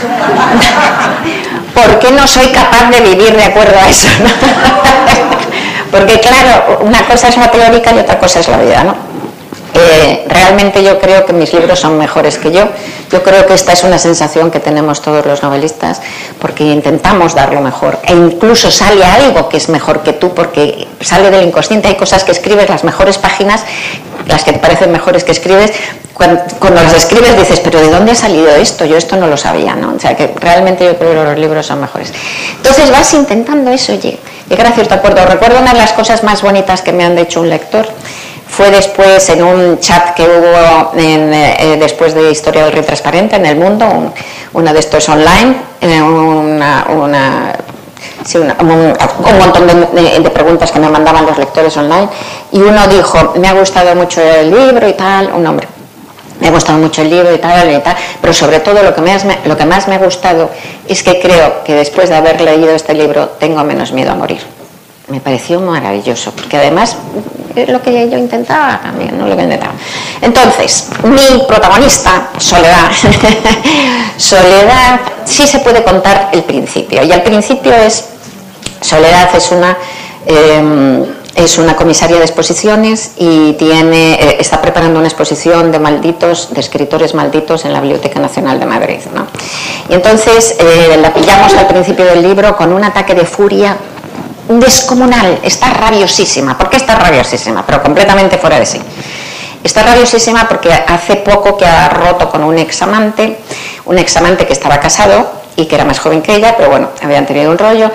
¿Por qué no soy capaz de vivir de acuerdo a eso? Porque claro, una cosa es la teórica y otra cosa es la vida, ¿no? Eh, realmente yo creo que mis libros son mejores que yo. Yo creo que esta es una sensación que tenemos todos los novelistas, porque intentamos dar lo mejor, e incluso sale algo que es mejor que tú, porque sale del inconsciente. Hay cosas que escribes, las mejores páginas, las que te parecen mejores que escribes, cuando, cuando las escribes dices, pero ¿de dónde ha salido esto? Yo esto no lo sabía, ¿no? O sea, que realmente yo creo que los libros son mejores. Entonces vas intentando eso, llegar a cierto acuerdo. Recuerdo una de las cosas más bonitas que me han dicho un lector, fue después en un chat que hubo en, eh, después de Historia del Rey Transparente en El Mundo, un, uno de estos online, eh, una... una Sí, una, un, un montón de, de, de preguntas que me mandaban los lectores online, y uno dijo, me ha gustado mucho el libro y tal, un hombre, me ha gustado mucho el libro y tal, y tal, pero sobre todo lo que, más me, lo que más me ha gustado es que creo que después de haber leído este libro tengo menos miedo a morir. Me pareció maravilloso, porque además es lo que yo intentaba también, no lo que intentaba. Entonces, mi protagonista, Soledad, Soledad, sí se puede contar el principio, y al principio es, Soledad es una, eh, es una comisaria de exposiciones y tiene, eh, está preparando una exposición de malditos, de escritores malditos en la Biblioteca Nacional de Madrid, ¿no? Y entonces eh, la pillamos al principio del libro con un ataque de furia descomunal, está rabiosísima. ¿Por qué está rabiosísima? Pero completamente fuera de sí. Está rabiosísima porque hace poco que ha roto con un examante, un examante que estaba casado y que era más joven que ella, pero bueno, habían tenido un rollo,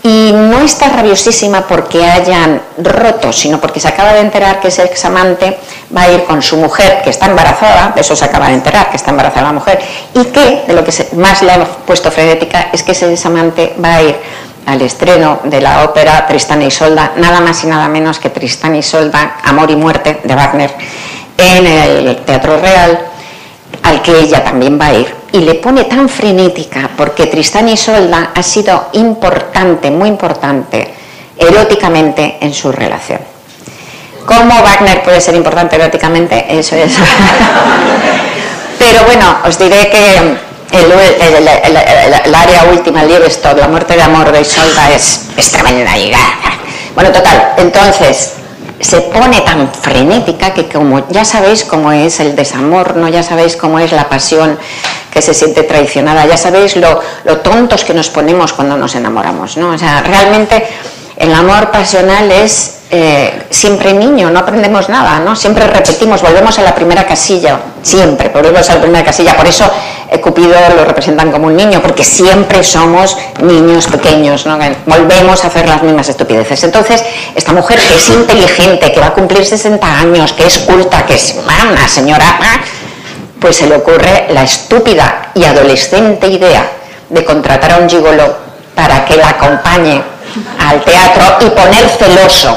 y no está rabiosísima porque hayan roto, sino porque se acaba de enterar que ese examante va a ir con su mujer, que está embarazada, de eso se acaba de enterar, que está embarazada la mujer, y que, de lo que más le ha puesto frenética, es que ese examante va a ir al estreno de la ópera Tristán y Isolda, nada más y nada menos que Tristán y Isolda, Amor y Muerte, de Wagner, en el Teatro Real, al que ella también va a ir. Y le pone tan frenética porque Tristán y Isolda ha sido importante, muy importante, eróticamente en su relación. ¿Cómo Wagner puede ser importante eróticamente? Eso es. Pero bueno, os diré que el, el, el, el, el área última, el Liebestod, la muerte de amor de Isolda es, es tremenda. Bueno, total, entonces se pone tan frenética que, como ya sabéis cómo es el desamor, ¿no? Ya sabéis cómo es la pasión que se siente traicionada, ya sabéis lo, lo tontos que nos ponemos cuando nos enamoramos, ¿no? O sea, realmente el amor pasional es eh, siempre niño, no aprendemos nada, ¿no? Siempre repetimos, volvemos a la primera casilla, siempre, volvemos a la primera casilla. Por eso eh, Cupido lo representan como un niño, porque siempre somos niños pequeños, ¿no? Volvemos a hacer las mismas estupideces. Entonces, esta mujer que es inteligente, que va a cumplir sesenta años, que es culta, que es una señora, pues se le ocurre la estúpida y adolescente idea de contratar a un gigolo para que la acompañe al teatro y poner celoso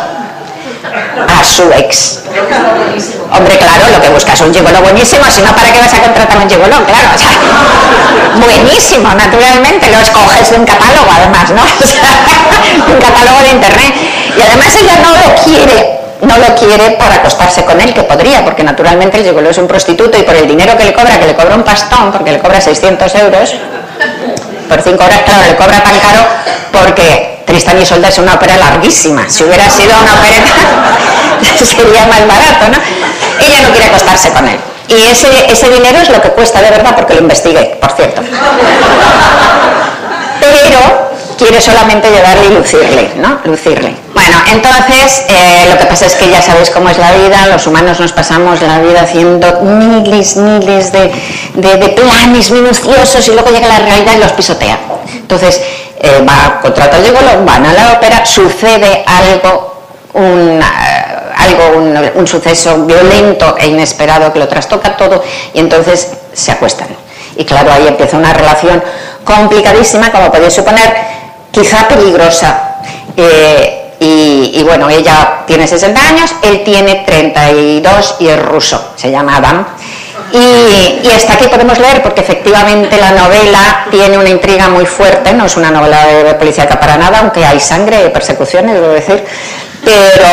a su ex. Hombre, claro, lo que buscas es un gigolo buenísimo, si no, ¿para qué vas a contratar a un gigolo? Claro, o sea, buenísimo, naturalmente, lo escoges de un catálogo, además, ¿no? O sea, un catálogo de internet. Y además ella no lo quiere, no lo quiere para acostarse con él, que podría, porque naturalmente el gigolo es un prostituto y por el dinero que le cobra, que le cobra un pastón, porque le cobra seiscientos euros, por cinco horas, claro, le cobra tan caro porque Tristán y Isolda es una ópera larguísima. Si hubiera sido una ópera sería más barato, ¿no? Ella no quiere acostarse con él. Y ese, ese dinero es lo que cuesta de verdad, porque lo investigué, por cierto. Pero quiere solamente llevarle y lucirle, ¿no? Lucirle. Bueno, entonces, eh, lo que pasa es que ya sabéis cómo es la vida, los humanos nos pasamos la vida haciendo miles, miles de, de, de planes minuciosos y luego llega la realidad y los pisotea. Entonces, eh, va, contrata el gigolo, van a la ópera, sucede algo, un, algo un, un suceso violento e inesperado que lo trastoca todo y entonces se acuestan. Y claro, ahí empieza una relación complicadísima, como podéis suponer, quizá peligrosa. Eh, y, y bueno, ella tiene sesenta años, él tiene treinta y dos y es ruso, se llama Adam. Y, y hasta aquí podemos leer, porque efectivamente la novela tiene una intriga muy fuerte, no es una novela de policíaca para nada, aunque hay sangre y persecuciones, debo decir, pero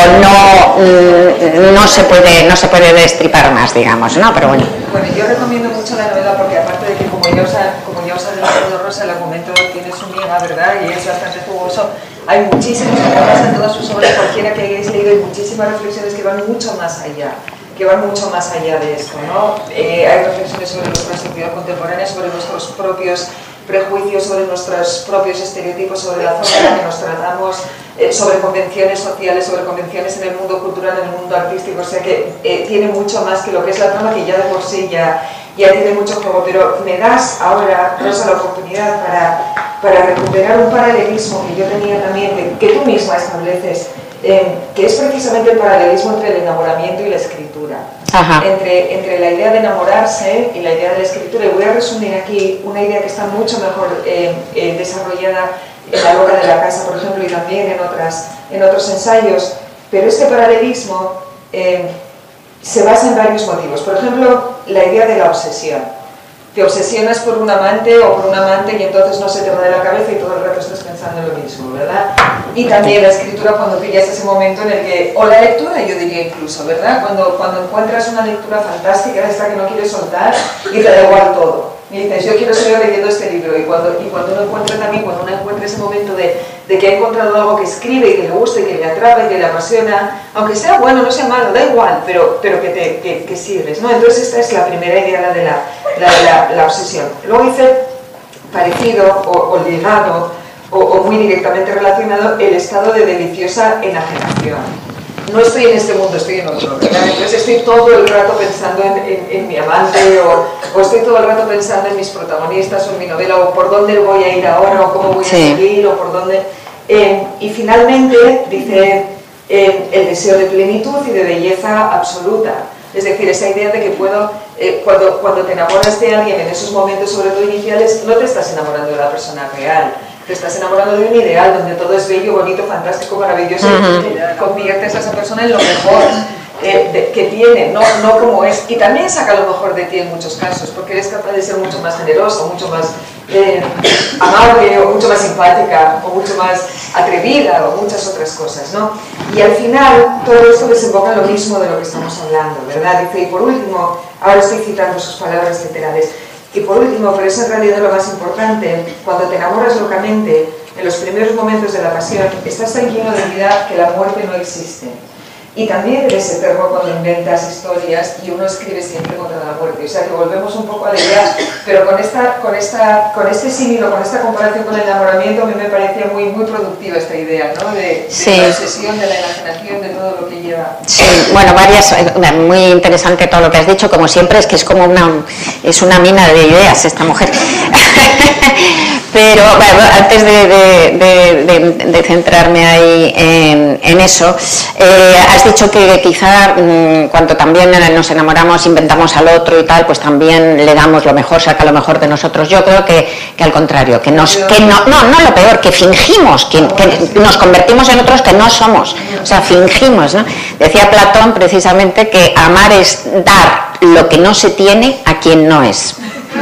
no, no, se puede, no se puede destripar más, digamos, ¿no? Pero bueno.
Bueno, yo recomiendo mucho la novela porque aparte de que, como ya os ha, como ya os ha dicho Rosa, el argumento tiene su miga, ¿verdad? Y es bastante jugoso. Hay muchísimas cosas en todas sus obras, cualquiera que hayáis leído, y muchísimas reflexiones que van mucho más allá. que van mucho más allá de esto, ¿no? Eh, hay reflexiones sobre nuestra sociedad contemporánea, sobre nuestros propios prejuicios, sobre nuestros propios estereotipos, sobre la forma en la que nos tratamos, eh, sobre convenciones sociales, sobre convenciones en el mundo cultural, en el mundo artístico, o sea que eh, tiene mucho más que lo que es la trama, que ya de por sí ya, ya tiene mucho juego, pero me das ahora, Rosa, la oportunidad para, para recuperar un paralelismo que yo tenía también, que, que tú misma estableces, Eh, que es precisamente el paralelismo entre el enamoramiento y la escritura. Entre, entre la idea de enamorarse y la idea de la escritura. Y voy a resumir aquí una idea que está mucho mejor eh, eh, desarrollada en La loca de la casa, por ejemplo, y también en, otras, en otros ensayos. Pero este paralelismo eh, se basa en varios motivos. Por ejemplo, la idea de la obsesión. Te obsesionas por un amante o por un amante y entonces no se te va de la cabeza y todo el rato estás pensando en lo mismo, ¿verdad? Y también la escritura, cuando pillas ese momento en el que, o la lectura yo diría incluso, ¿verdad? Cuando, cuando encuentras una lectura fantástica, esta que no quieres soltar y te da igual todo. Y dices, yo quiero seguir leyendo este libro. Y cuando, y cuando uno encuentra también, cuando uno encuentra ese momento de, de que ha encontrado algo que escribe y que le gusta y que le atrapa y que le apasiona, aunque sea bueno, no sea malo, da igual, pero, pero que, te, que, que sirves, ¿no? Entonces esta es la primera idea, la de la, la, de la, la obsesión. Luego dice, parecido o, o ligado o, o muy directamente relacionado, el estado de deliciosa enajenación. No estoy en este mundo, estoy en otro, ¿verdad? Entonces estoy todo el rato pensando en, en, en mi amante o, o estoy todo el rato pensando en mis protagonistas o en mi novela o por dónde voy a ir ahora o cómo voy sí. a seguir o por dónde... Eh, y finalmente dice eh, el deseo de plenitud y de belleza absoluta. Es decir, esa idea de que puedo, eh, cuando, cuando te enamoras de alguien en esos momentos, sobre todo iniciales, no te estás enamorando de la persona real, te estás enamorando de un ideal donde todo es bello, bonito, fantástico, maravilloso, uh-huh. y te conviertes a esa persona en lo mejor eh, de, que tiene, no, no como es. Y también saca lo mejor de ti en muchos casos, porque eres capaz de ser mucho más generoso, mucho más eh, amable, o mucho más simpática, o mucho más atrevida, o muchas otras cosas, ¿no? Y al final, todo esto desemboca en lo mismo de lo que estamos hablando, ¿verdad? Dice, y por último, ahora estoy citando sus palabras literales, y por último, pero es en realidad lo más importante, cuando te enamoras locamente, en los primeros momentos de la pasión, estás tan lleno de vida que la muerte no existe. Y también eres eterno cuando inventas historias y uno escribe siempre contra la muerte. O sea que volvemos un poco a la idea, pero con, esta, con, esta, con este símil, con esta comparación con el enamoramiento, a mí me parecía muy, muy productiva esta idea, ¿no? De, de sí. la obsesión, de la imaginación, de todo lo que lleva.
Sí, bueno, varias, muy interesante todo lo que has dicho, como siempre, es que es como una, es una mina de ideas esta mujer. Pero bueno, antes de, de, de, de, de centrarme ahí en, en eso, eh, has dicho que quizá mmm, cuando también nos enamoramos, inventamos al otro y tal, pues también le damos lo mejor, saca lo mejor de nosotros. Yo creo que, que al contrario, que nos, que no, no, no lo peor, que fingimos, que, que nos convertimos en otros que no somos, o sea, fingimos, ¿no? Decía Platón precisamente que amar es dar lo que no se tiene a quien no es.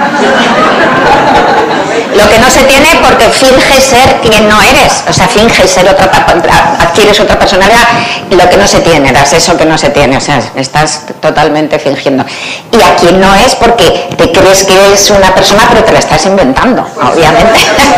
Lo que no se tiene porque finges ser quien no eres, o sea, finges ser otra, adquieres otra personalidad, y lo que no se tiene, das eso que no se tiene, o sea, estás totalmente fingiendo. Y a quien no es porque te crees que es una persona, pero te la estás inventando, obviamente.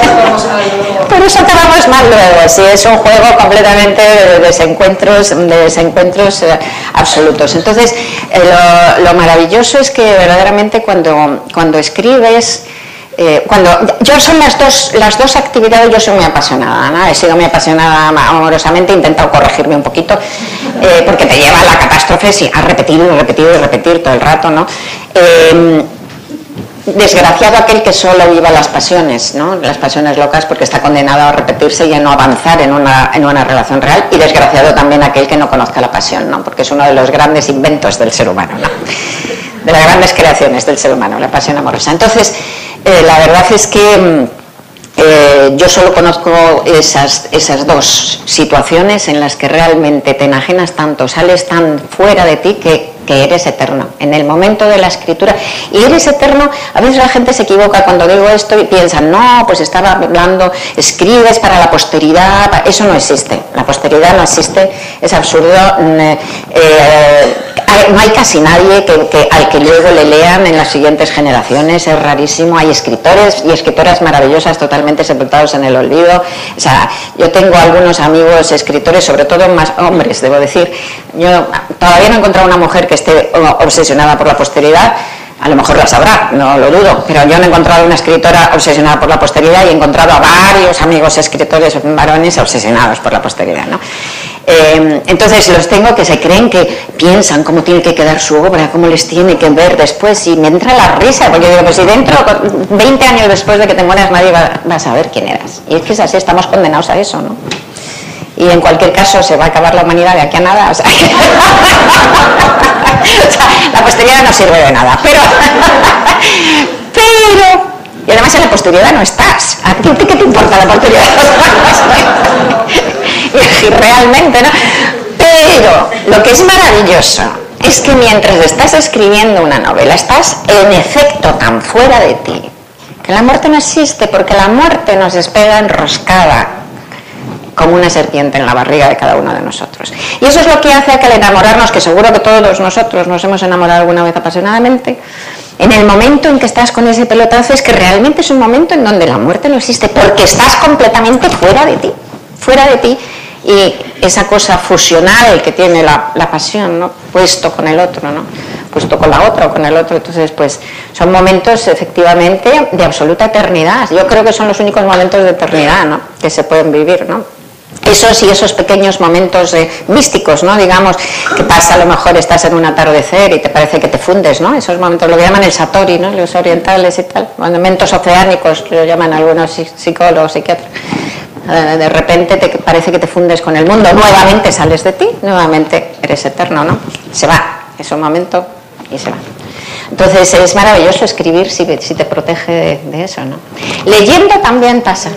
Por eso acabamos mal luego, si es un juego completamente de desencuentros, de desencuentros eh, absolutos. Entonces, eh, lo, lo maravilloso es que verdaderamente cuando, cuando escribes, Eh, cuando yo son las dos las dos actividades, yo soy muy apasionada, ¿no? He sido muy apasionada amorosamente, he intentado corregirme un poquito eh, porque te lleva a la catástrofe, sí, a repetir y repetir y repetir todo el rato, ¿no? Eh, desgraciado aquel que solo viva las pasiones, ¿no? Las pasiones locas, porque está condenado a repetirse y a no avanzar en una, en una relación real, y desgraciado también aquel que no conozca la pasión, ¿no? Porque es uno de los grandes inventos del ser humano, ¿no? De las grandes creaciones del ser humano, la pasión amorosa. Entonces, eh, la verdad es que eh, yo solo conozco esas, esas dos situaciones en las que realmente te enajenas tanto, sales tan fuera de ti que, que eres eterno. En el momento de la escritura, y eres eterno, a veces la gente se equivoca cuando digo esto y piensan, no, pues estaba hablando, escribes para la posteridad, eso no existe, la posteridad no existe, es absurdo. Eh, no hay casi nadie que, que, al que luego le lean en las siguientes generaciones, es rarísimo. Hay escritores y escritoras maravillosas totalmente sepultados en el olvido. O sea, yo tengo algunos amigos escritores, sobre todo más hombres, debo decir. Yo todavía no he encontrado una mujer que esté obsesionada por la posteridad. A lo mejor la sabrá, no lo dudo, pero yo no he encontrado una escritora obsesionada por la posteridad y he encontrado a varios amigos escritores varones obsesionados por la posteridad, ¿no? Eh, entonces los tengo que se creen que piensan cómo tiene que quedar su obra, cómo les tiene que ver después, y me entra la risa, porque digo, pues si dentro, veinte años después de que te mueras, nadie va, va a saber quién eras. Y es que es así, estamos condenados a eso, ¿no? Y en cualquier caso se va a acabar la humanidad de aquí a nada, o sea, o sea, la posteridad no sirve de nada, pero, pero, y además en la posteridad no estás, ¿a ti qué te importa la posteridad? Y realmente, ¿no? Pero lo que es maravilloso es que mientras estás escribiendo una novela, estás en efecto tan fuera de ti, que la muerte no existe, porque la muerte nos despega enroscada como una serpiente en la barriga de cada uno de nosotros. Y eso es lo que hace que al enamorarnos, que seguro que todos nosotros nos hemos enamorado alguna vez apasionadamente, en el momento en que estás con ese pelotazo, es que realmente es un momento en donde la muerte no existe, porque estás completamente fuera de ti, fuera de ti, y esa cosa fusional que tiene la, la pasión, ¿no? Puesto con el otro, ¿no? Puesto con la otra o con el otro. Entonces, pues, son momentos efectivamente de absoluta eternidad. Yo creo que son los únicos momentos de eternidad, ¿no? Que se pueden vivir, ¿no? Esos y esos pequeños momentos eh, místicos, ¿no? Digamos, que pasa, a lo mejor estás en un atardecer y te parece que te fundes, ¿no? Esos momentos, lo que llaman el satori, ¿no? Los orientales y tal, momentos oceánicos, que lo llaman algunos psicólogos, psiquiatras. Eh, de repente te parece que te fundes con el mundo, nuevamente sales de ti, nuevamente eres eterno, ¿no? Se va, es un momento y se va. Entonces es maravilloso escribir si, si te protege de, de eso, ¿no? Leyendo también pasa.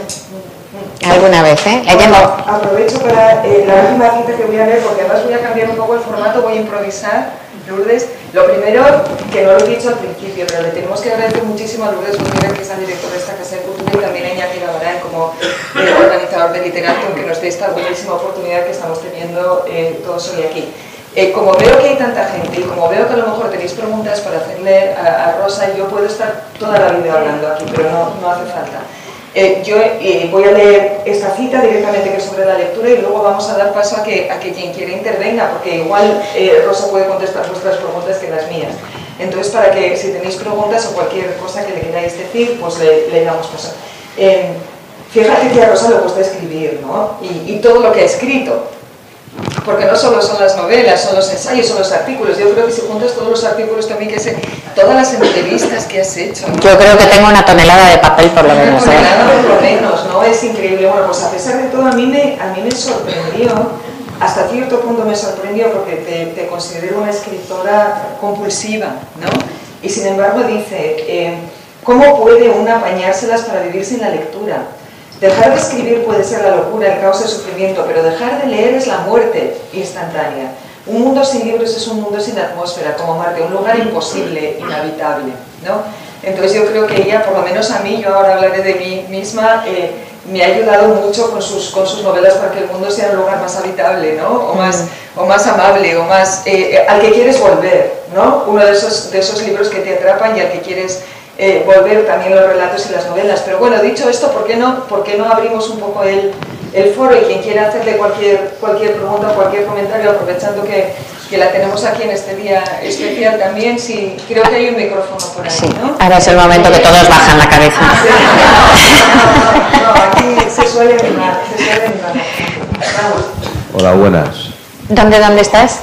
Alguna vez, ¿eh? Leyendo.
Bueno, aprovecho para eh, la última cita que voy a leer, porque además voy a cambiar un poco el formato, voy a improvisar. Lourdes, lo primero, que no lo he dicho al principio, pero le tenemos que agradecer muchísimo a Lourdes Gutiérrez, que es la directora de esta Casa de Cultura, y también a Iñaki Gavarán como eh, organizador de Literatum, que nos dé esta buenísima oportunidad que estamos teniendo eh, todos hoy aquí. Eh, como veo que hay tanta gente y como veo que a lo mejor tenéis preguntas para hacerle a, a Rosa, yo puedo estar toda la vida hablando aquí, pero no, no hace falta. Eh, yo eh, voy a leer esta cita directamente, que es sobre la lectura, y luego vamos a dar paso a que, a que quien quiera intervenga, porque igual eh, Rosa puede contestar vuestras preguntas que las mías. Entonces, para que si tenéis preguntas o cualquier cosa que le queráis decir, pues le, le damos paso. Eh, fíjate que a Rosa le gusta escribir, ¿no? Y, y todo lo que ha escrito. Porque no solo son las novelas, son los ensayos, son los artículos. Yo creo que si juntas todos los artículos también que has hecho, todas las entrevistas que has hecho, ¿no?
Yo creo que tengo una tonelada de papel por lo menos.
Una tonelada por lo menos, ¿no? Es increíble. Bueno, pues a pesar de todo, a mí me, a mí me sorprendió, hasta cierto punto me sorprendió, porque te, te considero una escritora compulsiva, ¿no? Y sin embargo dice, eh, ¿cómo puede una apañárselas para vivir sin la lectura? Dejar de escribir puede ser la locura, el caos, el sufrimiento, pero dejar de leer es la muerte instantánea. Un mundo sin libros es un mundo sin atmósfera, como Marte, un lugar imposible, inhabitable, ¿no? Entonces yo creo que ella, por lo menos a mí, yo ahora hablaré de mí misma, eh, me ha ayudado mucho con sus, con sus novelas para que el mundo sea un lugar más habitable, ¿no? O más, o más amable, o más, eh, al que quieres volver, ¿no? Uno de esos, de esos libros que te atrapan y al que quieres Eh, volver, también los relatos y las novelas. Pero bueno, dicho esto, ¿por qué no, por qué no abrimos un poco el, el foro? Y quien quiera hacerle cualquier, cualquier pregunta, cualquier comentario, aprovechando que, que la tenemos aquí en este día especial también, sí, creo que hay un micrófono por ahí,
sí,
¿no?
Ahora es el momento que todos bajan la cabeza.
No, no, aquí se suele animar, se suele animar. Vamos.
Hola, buenas.
¿Dónde, dónde estás?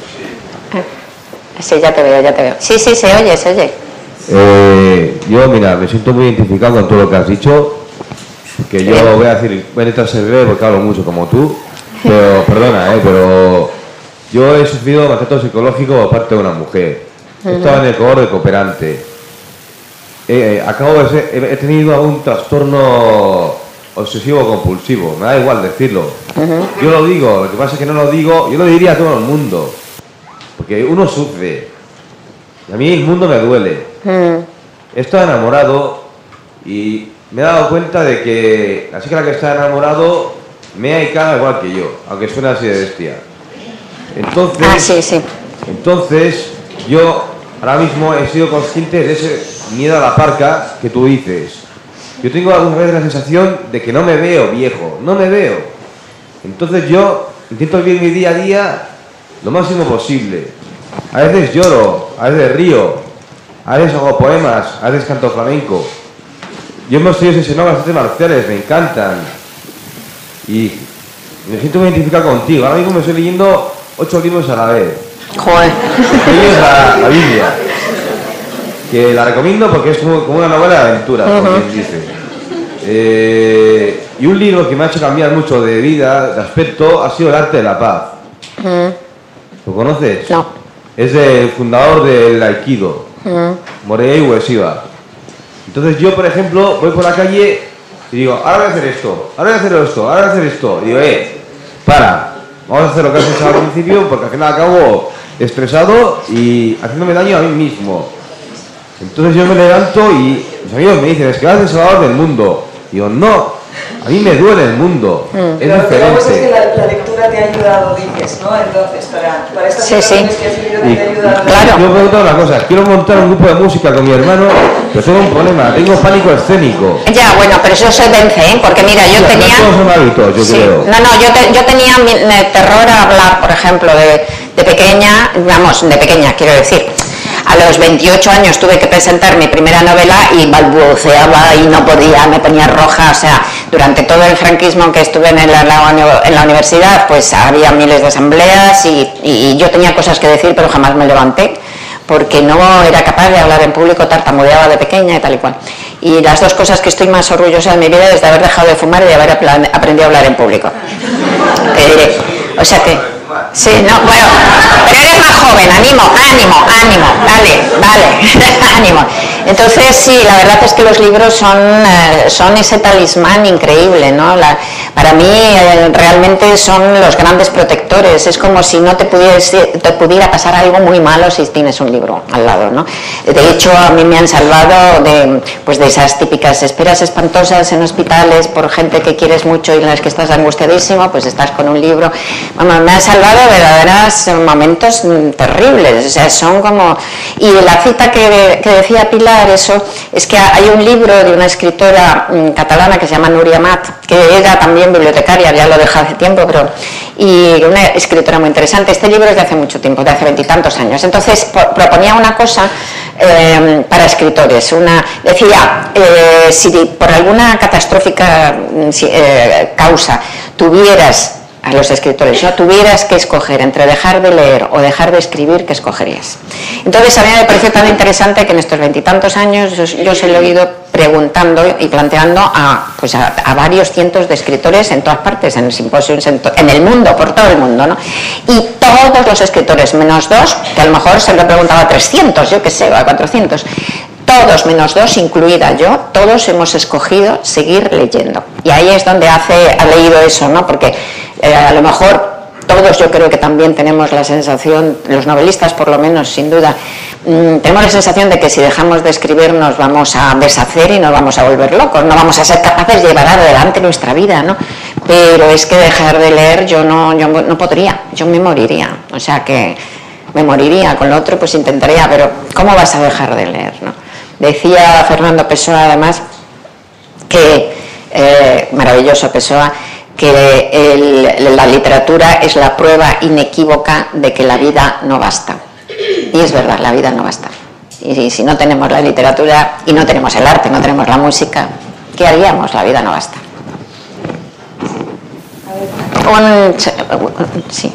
Sí, ya te veo, ya te veo. Sí, sí, se oye, se oye.
Eh, yo, mira, me siento muy identificado con todo lo que has dicho, que yo Bien. voy a decir, voy a intentar ser breve porque hablo mucho como tú, pero perdona, eh, pero yo he sufrido maltrato psicológico por parte de una mujer. Uh-huh. Estaba en el cohort de cooperante. Eh, acabo de ser, he, he tenido un trastorno obsesivo compulsivo, me da igual decirlo. Uh-huh. Yo lo digo, lo que pasa es que no lo digo, yo lo diría a todo el mundo, porque uno sufre. Y a mí el mundo me duele. Mm. He estado enamorado y me he dado cuenta de que la chica la que está enamorado mea y caga igual que yo, aunque suene así de bestia. Entonces,
ah, sí, sí.
entonces yo ahora mismo he sido consciente de ese miedo a la parca que tú dices. Yo tengo alguna vez la sensación de que no me veo viejo, no me veo. Entonces yo intento vivir mi día a día lo máximo posible. A veces lloro, a veces río, a veces hago poemas, a veces canto flamenco. Yo me estoy obsesionado con las artes marciales, me encantan. Y me siento muy identificado contigo. Ahora mismo me estoy leyendo ocho libros a la vez.
Joder.
Leyes la, la Biblia, que la recomiendo porque es como, como una novela de aventura, uh-huh. como quien dice. Eh, y un libro que me ha hecho cambiar mucho de vida, de aspecto, ha sido El arte de la paz. Uh-huh. ¿Lo conoces?
No.
Es el fundador del Aikido, uh-huh. Morihei Ueshiba. Entonces yo, por ejemplo, voy por la calle y digo, ahora voy a hacer esto, ahora voy a hacer esto, ahora voy a hacer esto. Y digo, eh, para, vamos a hacer lo que has hecho al principio porque al final acabo estresado y haciéndome daño a mí mismo. Entonces yo me levanto y mis amigos me dicen, es que vas el salvador del mundo. Y digo, no, a mí me duele el mundo, mm. es
pero,
diferente.
Pero es que la, la lectura te ha ayudado, dices, ¿no? Entonces, para, para estas
sí, sí.
que has vivido te ha ayudado.
Claro.
Yo me he preguntado una cosa, quiero montar un grupo de música con mi hermano, pero tengo un problema, tengo pánico escénico.
Ya, bueno, pero eso se vence, ¿eh? Porque mira, yo o sea, tenía...
No son hábitos, yo sí. creo.
No, no, yo, te, yo tenía mi, terror a hablar, por ejemplo, de, de pequeña, vamos, de pequeña, quiero decir. A los veintiocho años tuve que presentar mi primera novela y balbuceaba y no podía, me ponía roja, o sea, durante todo el franquismo que estuve en la, en la universidad, pues había miles de asambleas y, y yo tenía cosas que decir, pero jamás me levanté, porque no era capaz de hablar en público, tartamudeaba de pequeña y tal y cual. Y las dos cosas que estoy más orgullosa de mi vida es de haber dejado de fumar y de haber aprendido a hablar en público. Eh, o sea que, sí, no, bueno, pero eres más joven, ánimo, ánimo, ánimo, vale, vale, ánimo. Entonces, sí, la verdad es que los libros son, eh, son ese talismán increíble, ¿no? La, para mí, eh, realmente son los grandes protectores. Es como si no te, pudiese, te pudiera pasar algo muy malo si tienes un libro al lado, ¿no? De hecho, a mí me han salvado de, pues, de esas típicas esperas espantosas en hospitales por gente que quieres mucho y en las que estás angustiadísimo, pues estás con un libro. Vamos, me han salvado verdaderos momentos terribles, o sea, son como... Y la cita que, que decía Pilar, eso es que hay un libro de una escritora mmm, catalana que se llama Núria Amat, que era también bibliotecaria, ya lo dejé hace tiempo, pero y una escritora muy interesante. Este libro es de hace mucho tiempo, de hace veintitantos años. Entonces por, proponía una cosa eh, para escritores. Una, decía, eh, si por alguna catastrófica eh, causa tuvieras a los escritores, no tuvieras que escoger entre dejar de leer o dejar de escribir, ¿qué escogerías? Entonces a mí me pareció tan interesante que en estos veintitantos años yo, yo se lo he ido preguntando y planteando a, pues a, a varios cientos de escritores en todas partes, en simposios, en, en el mundo, por todo el mundo, ¿no? Y todos los escritores, menos dos, que a lo mejor se lo he preguntado a trescientos, yo qué sé, o a cuatrocientos, todos menos dos, incluida yo, todos hemos escogido seguir leyendo. Y ahí es donde hace, ha leído eso, ¿no? Porque eh, a lo mejor todos yo creo que también tenemos la sensación, los novelistas por lo menos, sin duda, mmm, tenemos la sensación de que si dejamos de escribir nos vamos a deshacer y nos vamos a volver locos, no vamos a ser capaces de llevar adelante nuestra vida, ¿no? Pero es que dejar de leer yo no, yo no podría, yo me moriría, o sea que me moriría, con lo otro pues intentaría, pero ¿cómo vas a dejar de leer, no? Decía Fernando Pessoa, además, que, eh, maravilloso Pessoa, que el, la literatura es la prueba inequívoca de que la vida no basta. Y es verdad, la vida no basta. Y, y si no tenemos la literatura y no tenemos el arte, no tenemos la música, ¿qué haríamos? La vida no basta. Un, sí.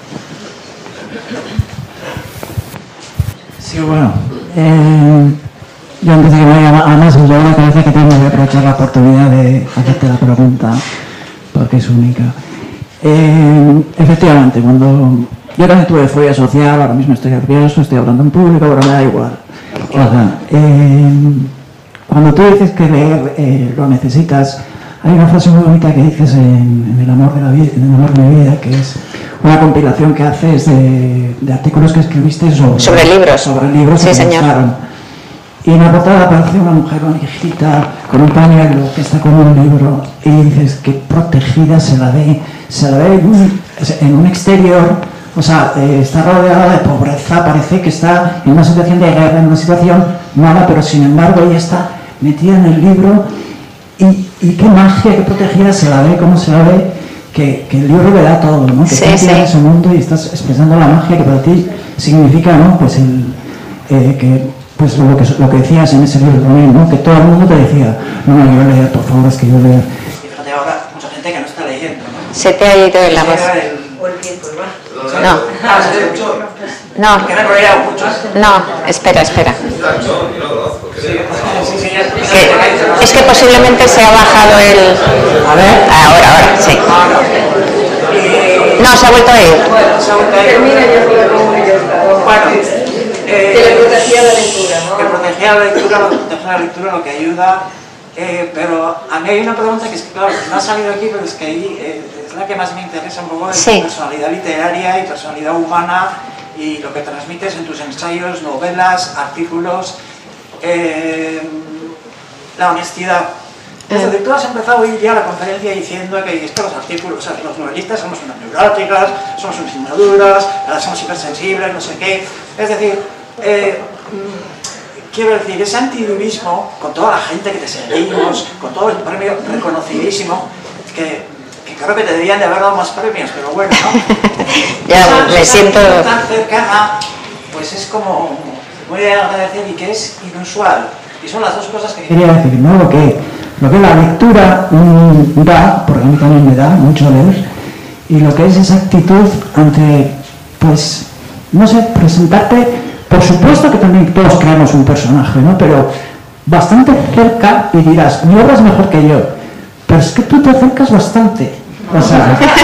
Sí, bueno. Eh... Yo antes de que me vaya a más, yo me parece que tengo que aprovechar la oportunidad de hacerte la pregunta, porque es única. Eh, efectivamente, cuando yo también tuve fobia social, ahora mismo estoy nervioso, estoy hablando en público, pero me da igual. O sea, eh, cuando tú dices que leer eh, lo necesitas, hay una frase muy bonita que dices en, en, el amor de la vida, en el amor de mi vida, que es una compilación que haces de, de artículos que escribiste sobre,
sobre libros.
Sobre libros
sí,
que
señor.
te gustaron. Y en la portada aparece una mujer con hijita, con un pañuelo, que está con un libro, y dices que protegida se la ve, se la ve en un, en un exterior, o sea, eh, está rodeada de pobreza, parece que está en una situación de guerra, en una situación mala, pero sin embargo ella está metida en el libro, y, y qué magia, qué protegida se la ve, cómo se la ve, que, que el libro le da todo, ¿no? Que
sí,
estás
sí.
en ese mundo y estás expresando la magia que para ti significa, ¿no? Pues el, eh, que pues lo que, lo que decías en ese libro también, ¿no? Que todo el mundo te decía, no, no, yo leer, por favor, es que yo leer.
Y fíjate ahora, mucha gente que no está leyendo, ¿no?
Se te ha ido en la voz.
O el tiempo, igual.
No.
Ah, se te escuchó.
No.
Que me he colgado mucho.
No, espera, espera.
Sí, sí, ya.
Que, es que posiblemente se ha bajado el...
A ver.
Ahora, ahora, sí. No, se ha vuelto a ir.
Se ha vuelto a ir. Bueno. Eh,
que le protegía la lectura, ¿no?
Que protegía la lectura, lo que protegía la lectura, lo que ayuda. Eh, pero a mí hay una pregunta que es que, claro, no ha salido aquí, pero es que ahí eh, es la que más me interesa un poco, de
sí.
tu personalidad literaria y personalidad humana y lo que transmites en tus ensayos, novelas, artículos. Eh, la honestidad. Es decir, tú has empezado hoy día la conferencia diciendo que estos artículos, o sea, los novelistas somos unas neuróticas, somos unas inmaduras, somos hipersensibles, no sé qué. Es decir, eh, quiero decir, ese antidivismo, con toda la gente que te seguimos, con todo el premio reconocidísimo, que, que creo que te deberían de haber dado más premios, pero bueno, ¿no?
ya,
esa,
me
esa
siento...
tan cercana, pues es como muy de agradecer y que es inusual. Y son las dos cosas que...
Quería decir, ¿no? Lo que, lo que la lectura mmm, da, porque a mí también me da mucho leer, y lo que es esa actitud ante, pues, no sé, presentarte por supuesto que también todos creamos un personaje, ¿no? Pero bastante cerca y dirás, mi obra es mejor que yo, pero es que tú te acercas bastante. O sea, no sé,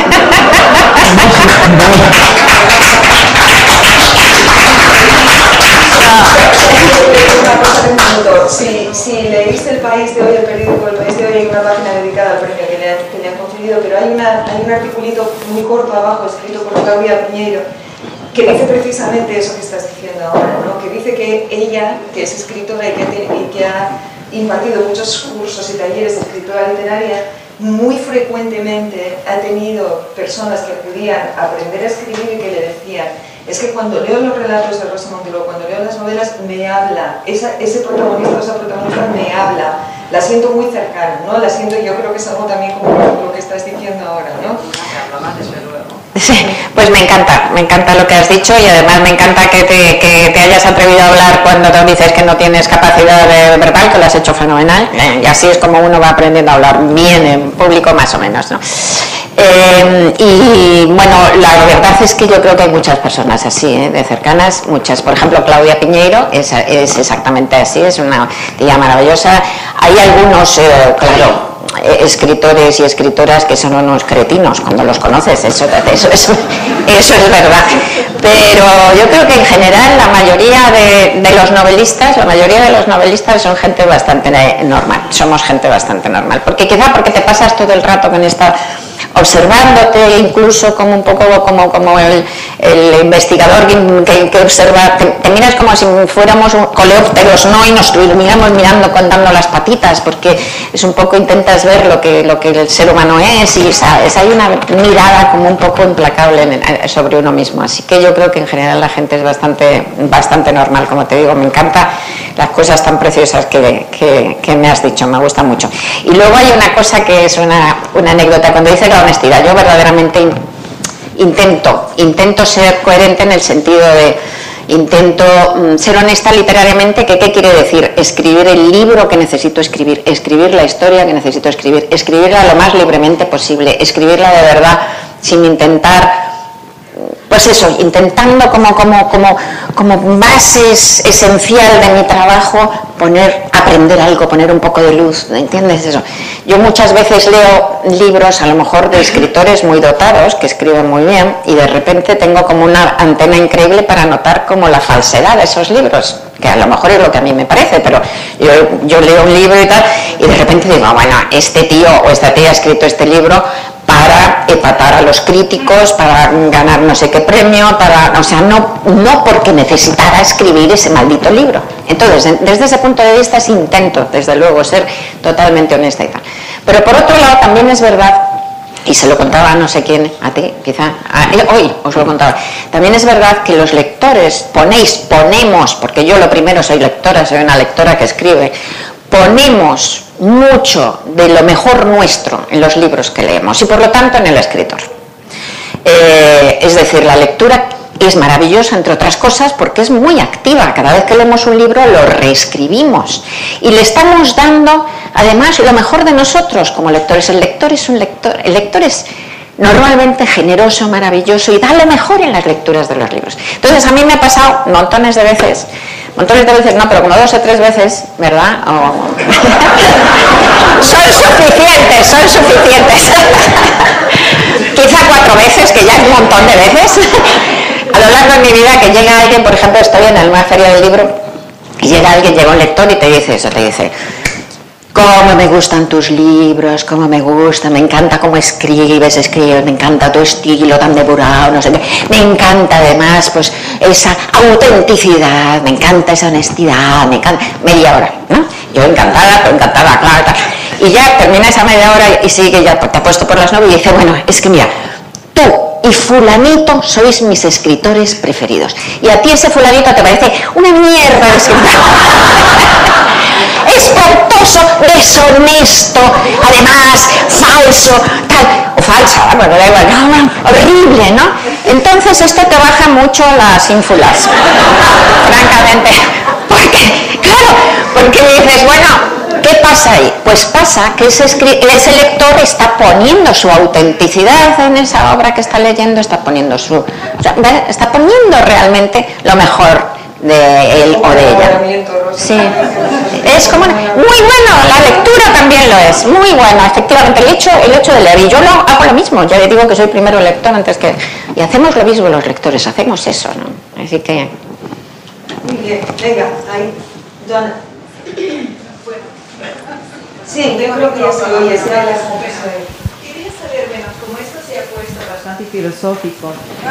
Si, si leíste El País de hoy, el periódico El País de hoy, hay una página dedicada al premio que le, que le han concedido, pero hay, una, hay un articulito muy corto abajo, escrito por Claudia Piñeiro, que dice precisamente eso que estás diciendo ahora, ¿no? Que dice que ella, que es escritora y que, y que ha impartido muchos cursos y talleres de escritura literaria, muy frecuentemente ha tenido personas que acudían a aprender a escribir y que le decían: es que cuando leo los relatos de Rosa Montero, cuando leo las novelas, me habla, esa, ese protagonista o esa protagonista me habla, la siento muy cercana, ¿no? La siento, yo creo que es algo también como lo que estás diciendo ahora, ¿no?
Sí, pues me encanta, me encanta lo que has dicho y además me encanta que te, que te hayas atrevido a hablar cuando te dices que no tienes capacidad de verbal, que lo has hecho fenomenal, y así es como uno va aprendiendo a hablar bien en público más o menos, ¿no? Eh, y bueno, la verdad es que yo creo que hay muchas personas así, ¿eh? De cercanas, muchas. Por ejemplo, Claudia Piñeiro es, es exactamente así, es una tía maravillosa. Hay algunos, eh, claro, escritores y escritoras que son unos cretinos cuando los conoces, eso, eso, eso, eso es verdad, pero yo creo que en general la mayoría de, de los novelistas, la mayoría de los novelistas son gente bastante normal, somos gente bastante normal, porque quizá porque te pasas todo el rato con esta observándote, incluso como un poco como, como el, el investigador que, que observa, te, te miras como si fuéramos coleópteros, ¿no? Y nos miramos mirando, contando las patitas, porque es un poco, intentas ver lo que, lo que el ser humano es, y ¿sabes? Hay una mirada como un poco implacable en, sobre uno mismo, así que yo creo que en general la gente es bastante, bastante normal, como te digo, me encanta las cosas tan preciosas que, que, que me has dicho, me gusta mucho. Y luego hay una cosa que es una, una anécdota, cuando dices la honestidad, yo verdaderamente intento, intento ser coherente en el sentido de, intento um, ser honesta literariamente, que ¿qué quiere decir? Escribir el libro que necesito escribir, escribir la historia que necesito escribir, escribirla lo más libremente posible, escribirla de verdad, sin intentar, pues eso, intentando como, como, como, como base esencial de mi trabajo poner, aprender algo, poner un poco de luz, ¿entiendes eso? Yo muchas veces leo libros a lo mejor de escritores muy dotados, que escriben muy bien, y de repente tengo como una antena increíble para notar como la falsedad de esos libros, que a lo mejor es lo que a mí me parece, pero yo, yo leo un libro y tal, y de repente digo, bueno, este tío o esta tía ha escrito este libro para epatar a los críticos, para ganar no sé qué premio, para, o sea, no, no porque necesitara escribir ese maldito libro. Entonces, desde ese punto de vista, sí intento, desde luego, ser totalmente honesta y tal. Pero por otro lado, también es verdad, y se lo contaba a no sé quién, a ti, quizá, a, hoy os lo contaba, también es verdad que los lectores ponéis, ponemos, porque yo lo primero soy lectora, soy una lectora que escribe, ponemos mucho de lo mejor nuestro en los libros que leemos y por lo tanto en el escritor. Eh, es decir, la lectura es maravillosa, entre otras cosas, porque es muy activa. Cada vez que leemos un libro lo reescribimos y le estamos dando además lo mejor de nosotros como lectores. El lector es un lector, el lector es normalmente generoso, maravilloso y da lo mejor en las lecturas de los libros. Entonces a mí me ha pasado montones de veces, montones de veces no, pero como dos o tres veces, ¿verdad? Oh. Son suficientes, son suficientes. Quizá cuatro veces, que ya es un montón de veces. A lo largo de mi vida, que llega alguien, por ejemplo, estoy en una feria del libro, y llega alguien, llega un lector y te dice eso, te dice: cómo me gustan tus libros, cómo me gusta, me encanta cómo escribes, escribes, me encanta tu estilo tan depurado, no sé qué, me encanta además pues esa autenticidad, me encanta esa honestidad, me encanta, media hora, ¿no? Yo encantada, pero encantada, claro, claro. Y ya termina esa media hora y sigue, ya te ha puesto por las nubes y dice, bueno, es que mira, tú y fulanito sois mis escritores preferidos. Y a ti ese fulanito te parece una mierda de escritor. Espantoso, deshonesto, además, falso, tal, o falsa, bueno, da igual, no, no, horrible, ¿no? Entonces esto te baja mucho las ínfulas, francamente, porque, claro, porque dices, bueno, ¿qué pasa ahí? Pues pasa que ese, ese lector está poniendo su autenticidad en esa obra que está leyendo, está poniendo su, o sea, está poniendo realmente lo mejor de él o de ella. Sí. Es como muy bueno, la lectura también lo es, muy bueno, efectivamente, el hecho, el hecho de leer, y yo lo hago lo mismo, ya le digo que soy primero lector antes que... Y hacemos lo mismo los lectores, hacemos eso, ¿no? Así que...
Muy bien, venga, ahí, Joana. Sí, yo creo que ya se oye, se oye.
Quería saber, bueno, como esto se ha puesto bastante filosófico,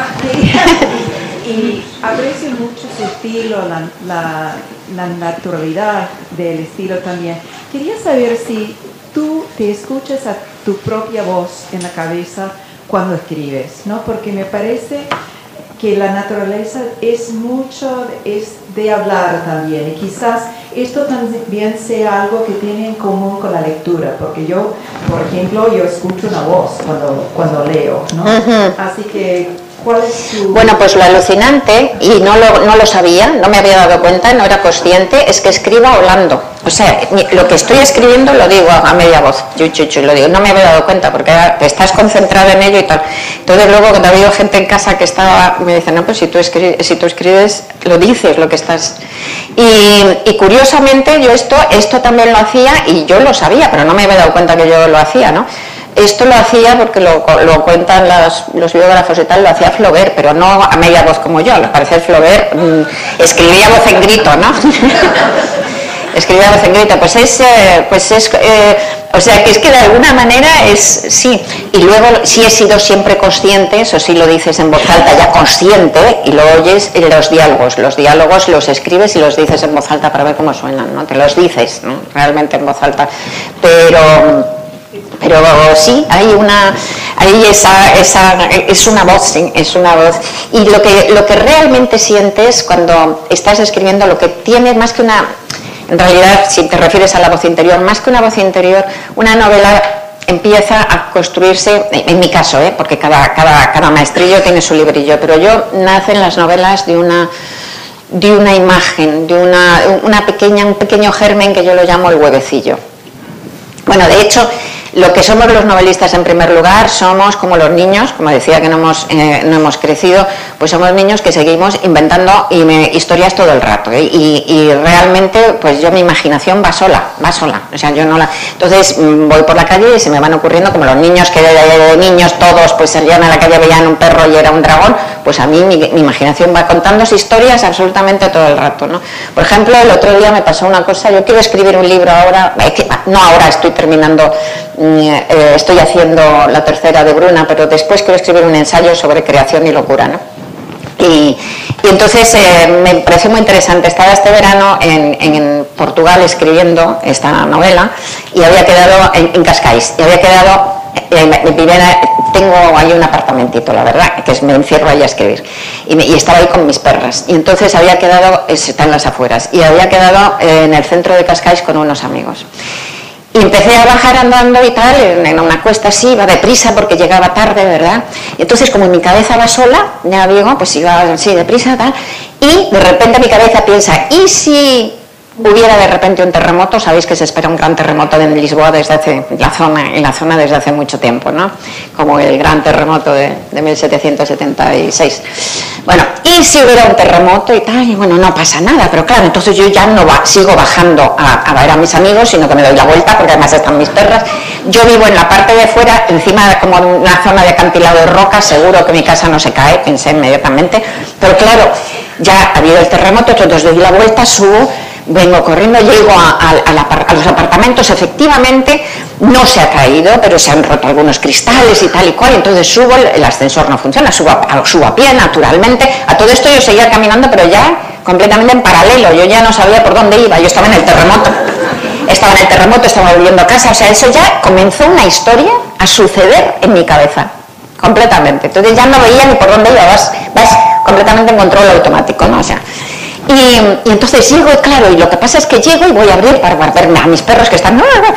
y aprecio mucho su estilo, la, la, la naturalidad del estilo también. Quería saber si tú te escuchas a tu propia voz en la cabeza cuando escribes, ¿no? Porque me parece que la naturaleza es mucho, es de hablar también, y quizás esto también sea algo que tiene en común con la lectura, porque yo, por ejemplo, yo escucho una voz cuando, cuando leo, ¿no? Uh-huh. Así que, ¿cuál es tu...?
Bueno, pues lo alucinante, y no lo, no lo sabía, no me había dado cuenta, no era consciente, es que escribo hablando. O sea, lo que estoy escribiendo lo digo a media voz, yo, yo, yo, lo digo, no me había dado cuenta porque estás concentrado en ello y tal. Entonces luego cuando había gente en casa que estaba, me dicen, no, pues si tú escribes, si tú escribes lo dices, lo que estás... Y, y curiosamente yo esto, esto también lo hacía y yo lo sabía, pero no me había dado cuenta que yo lo hacía, ¿no? Esto lo hacía porque lo, lo cuentan las, los biógrafos y tal, lo hacía Flaubert, pero no a media voz como yo. Al parecer Flaubert mmm, escribía voz en grito, ¿no? Escribía voz en grito, pues es, eh, pues es eh, o sea que es que de alguna manera es, sí, y luego sí he sido siempre consciente, eso sí lo dices en voz alta, ya consciente, y lo oyes en los diálogos, los diálogos los escribes y los dices en voz alta para ver cómo suenan, ¿no? Te los dices, ¿no? Realmente en voz alta, pero... Pero sí, hay una, hay esa, esa, es una voz, es una voz. Y lo que, lo que realmente sientes cuando estás escribiendo, lo que tienes más que una, en realidad, si te refieres a la voz interior, más que una voz interior, una novela empieza a construirse, en mi caso, ¿eh? Porque cada, cada, cada maestrillo tiene su librillo, pero yo nacen las novelas de una, de una imagen, de una, una pequeña, un pequeño germen que yo lo llamo el huevecillo. Bueno, de hecho, lo que somos los novelistas en primer lugar somos como los niños, como decía que no hemos, eh, no hemos crecido, pues somos niños que seguimos inventando y me, historias todo el rato, ¿eh? y, y realmente pues yo mi imaginación va sola, va sola, o sea yo no la... Entonces voy por la calle y se me van ocurriendo como los niños que de, de, de niños todos pues salían a la calle, veían un perro y era un dragón, pues a mí mi, mi imaginación va contándose historias absolutamente todo el rato, ¿no? Por ejemplo, el otro día me pasó una cosa, yo quiero escribir un libro ahora, eh, que, no ahora estoy terminando... Eh, estoy haciendo la tercera de Bruna, pero después quiero escribir un ensayo sobre creación y locura, ¿no? Y, y entonces eh, me pareció muy interesante. Estaba este verano en, en Portugal escribiendo esta novela y había quedado en, en Cascais, y había quedado, eh, mi primera, tengo ahí un apartamentito, la verdad, que es, me encierro ahí a escribir, y, me, y estaba ahí con mis perras, y entonces había quedado, está en las afueras, y había quedado eh, en el centro de Cascais con unos amigos. Y empecé a bajar andando y tal, en una cuesta así, iba deprisa porque llegaba tarde, ¿verdad? Y entonces, como mi cabeza va sola, ya digo, pues iba así deprisa, tal, y de repente mi cabeza piensa, ¿y si hubiera de repente un terremoto? Sabéis que se espera un gran terremoto en Lisboa desde hace, la zona, en la zona desde hace mucho tiempo, ¿no? Como el gran terremoto de, de mil setecientos setenta y seis. Bueno, ¿y si hubiera un terremoto y tal? Y bueno, no pasa nada, pero claro, entonces yo ya no va, sigo bajando a, a ver a mis amigos, sino que me doy la vuelta, porque además están mis perras. Yo vivo en la parte de fuera, encima de como una zona de acantilado de rocas, seguro que mi casa no se cae, pensé inmediatamente, pero claro, ya ha habido el terremoto, entonces doy la vuelta, subo, vengo corriendo, llego a, a, a, la, a los apartamentos, efectivamente no se ha caído, pero se han roto algunos cristales y tal y cual, entonces subo, el ascensor no funciona, subo a, subo a pie naturalmente, a todo esto yo seguía caminando, pero ya completamente en paralelo, yo ya no sabía por dónde iba, yo estaba en el terremoto, estaba en el terremoto, estaba volviendo a casa, o sea, eso ya comenzó una historia a suceder en mi cabeza, completamente, entonces ya no veía ni por dónde iba, vas, vas completamente en control automático, ¿no? O sea, Y, y entonces llego, y claro, y lo que pasa es que llego y voy a abrir para guardarme a mis perros que están...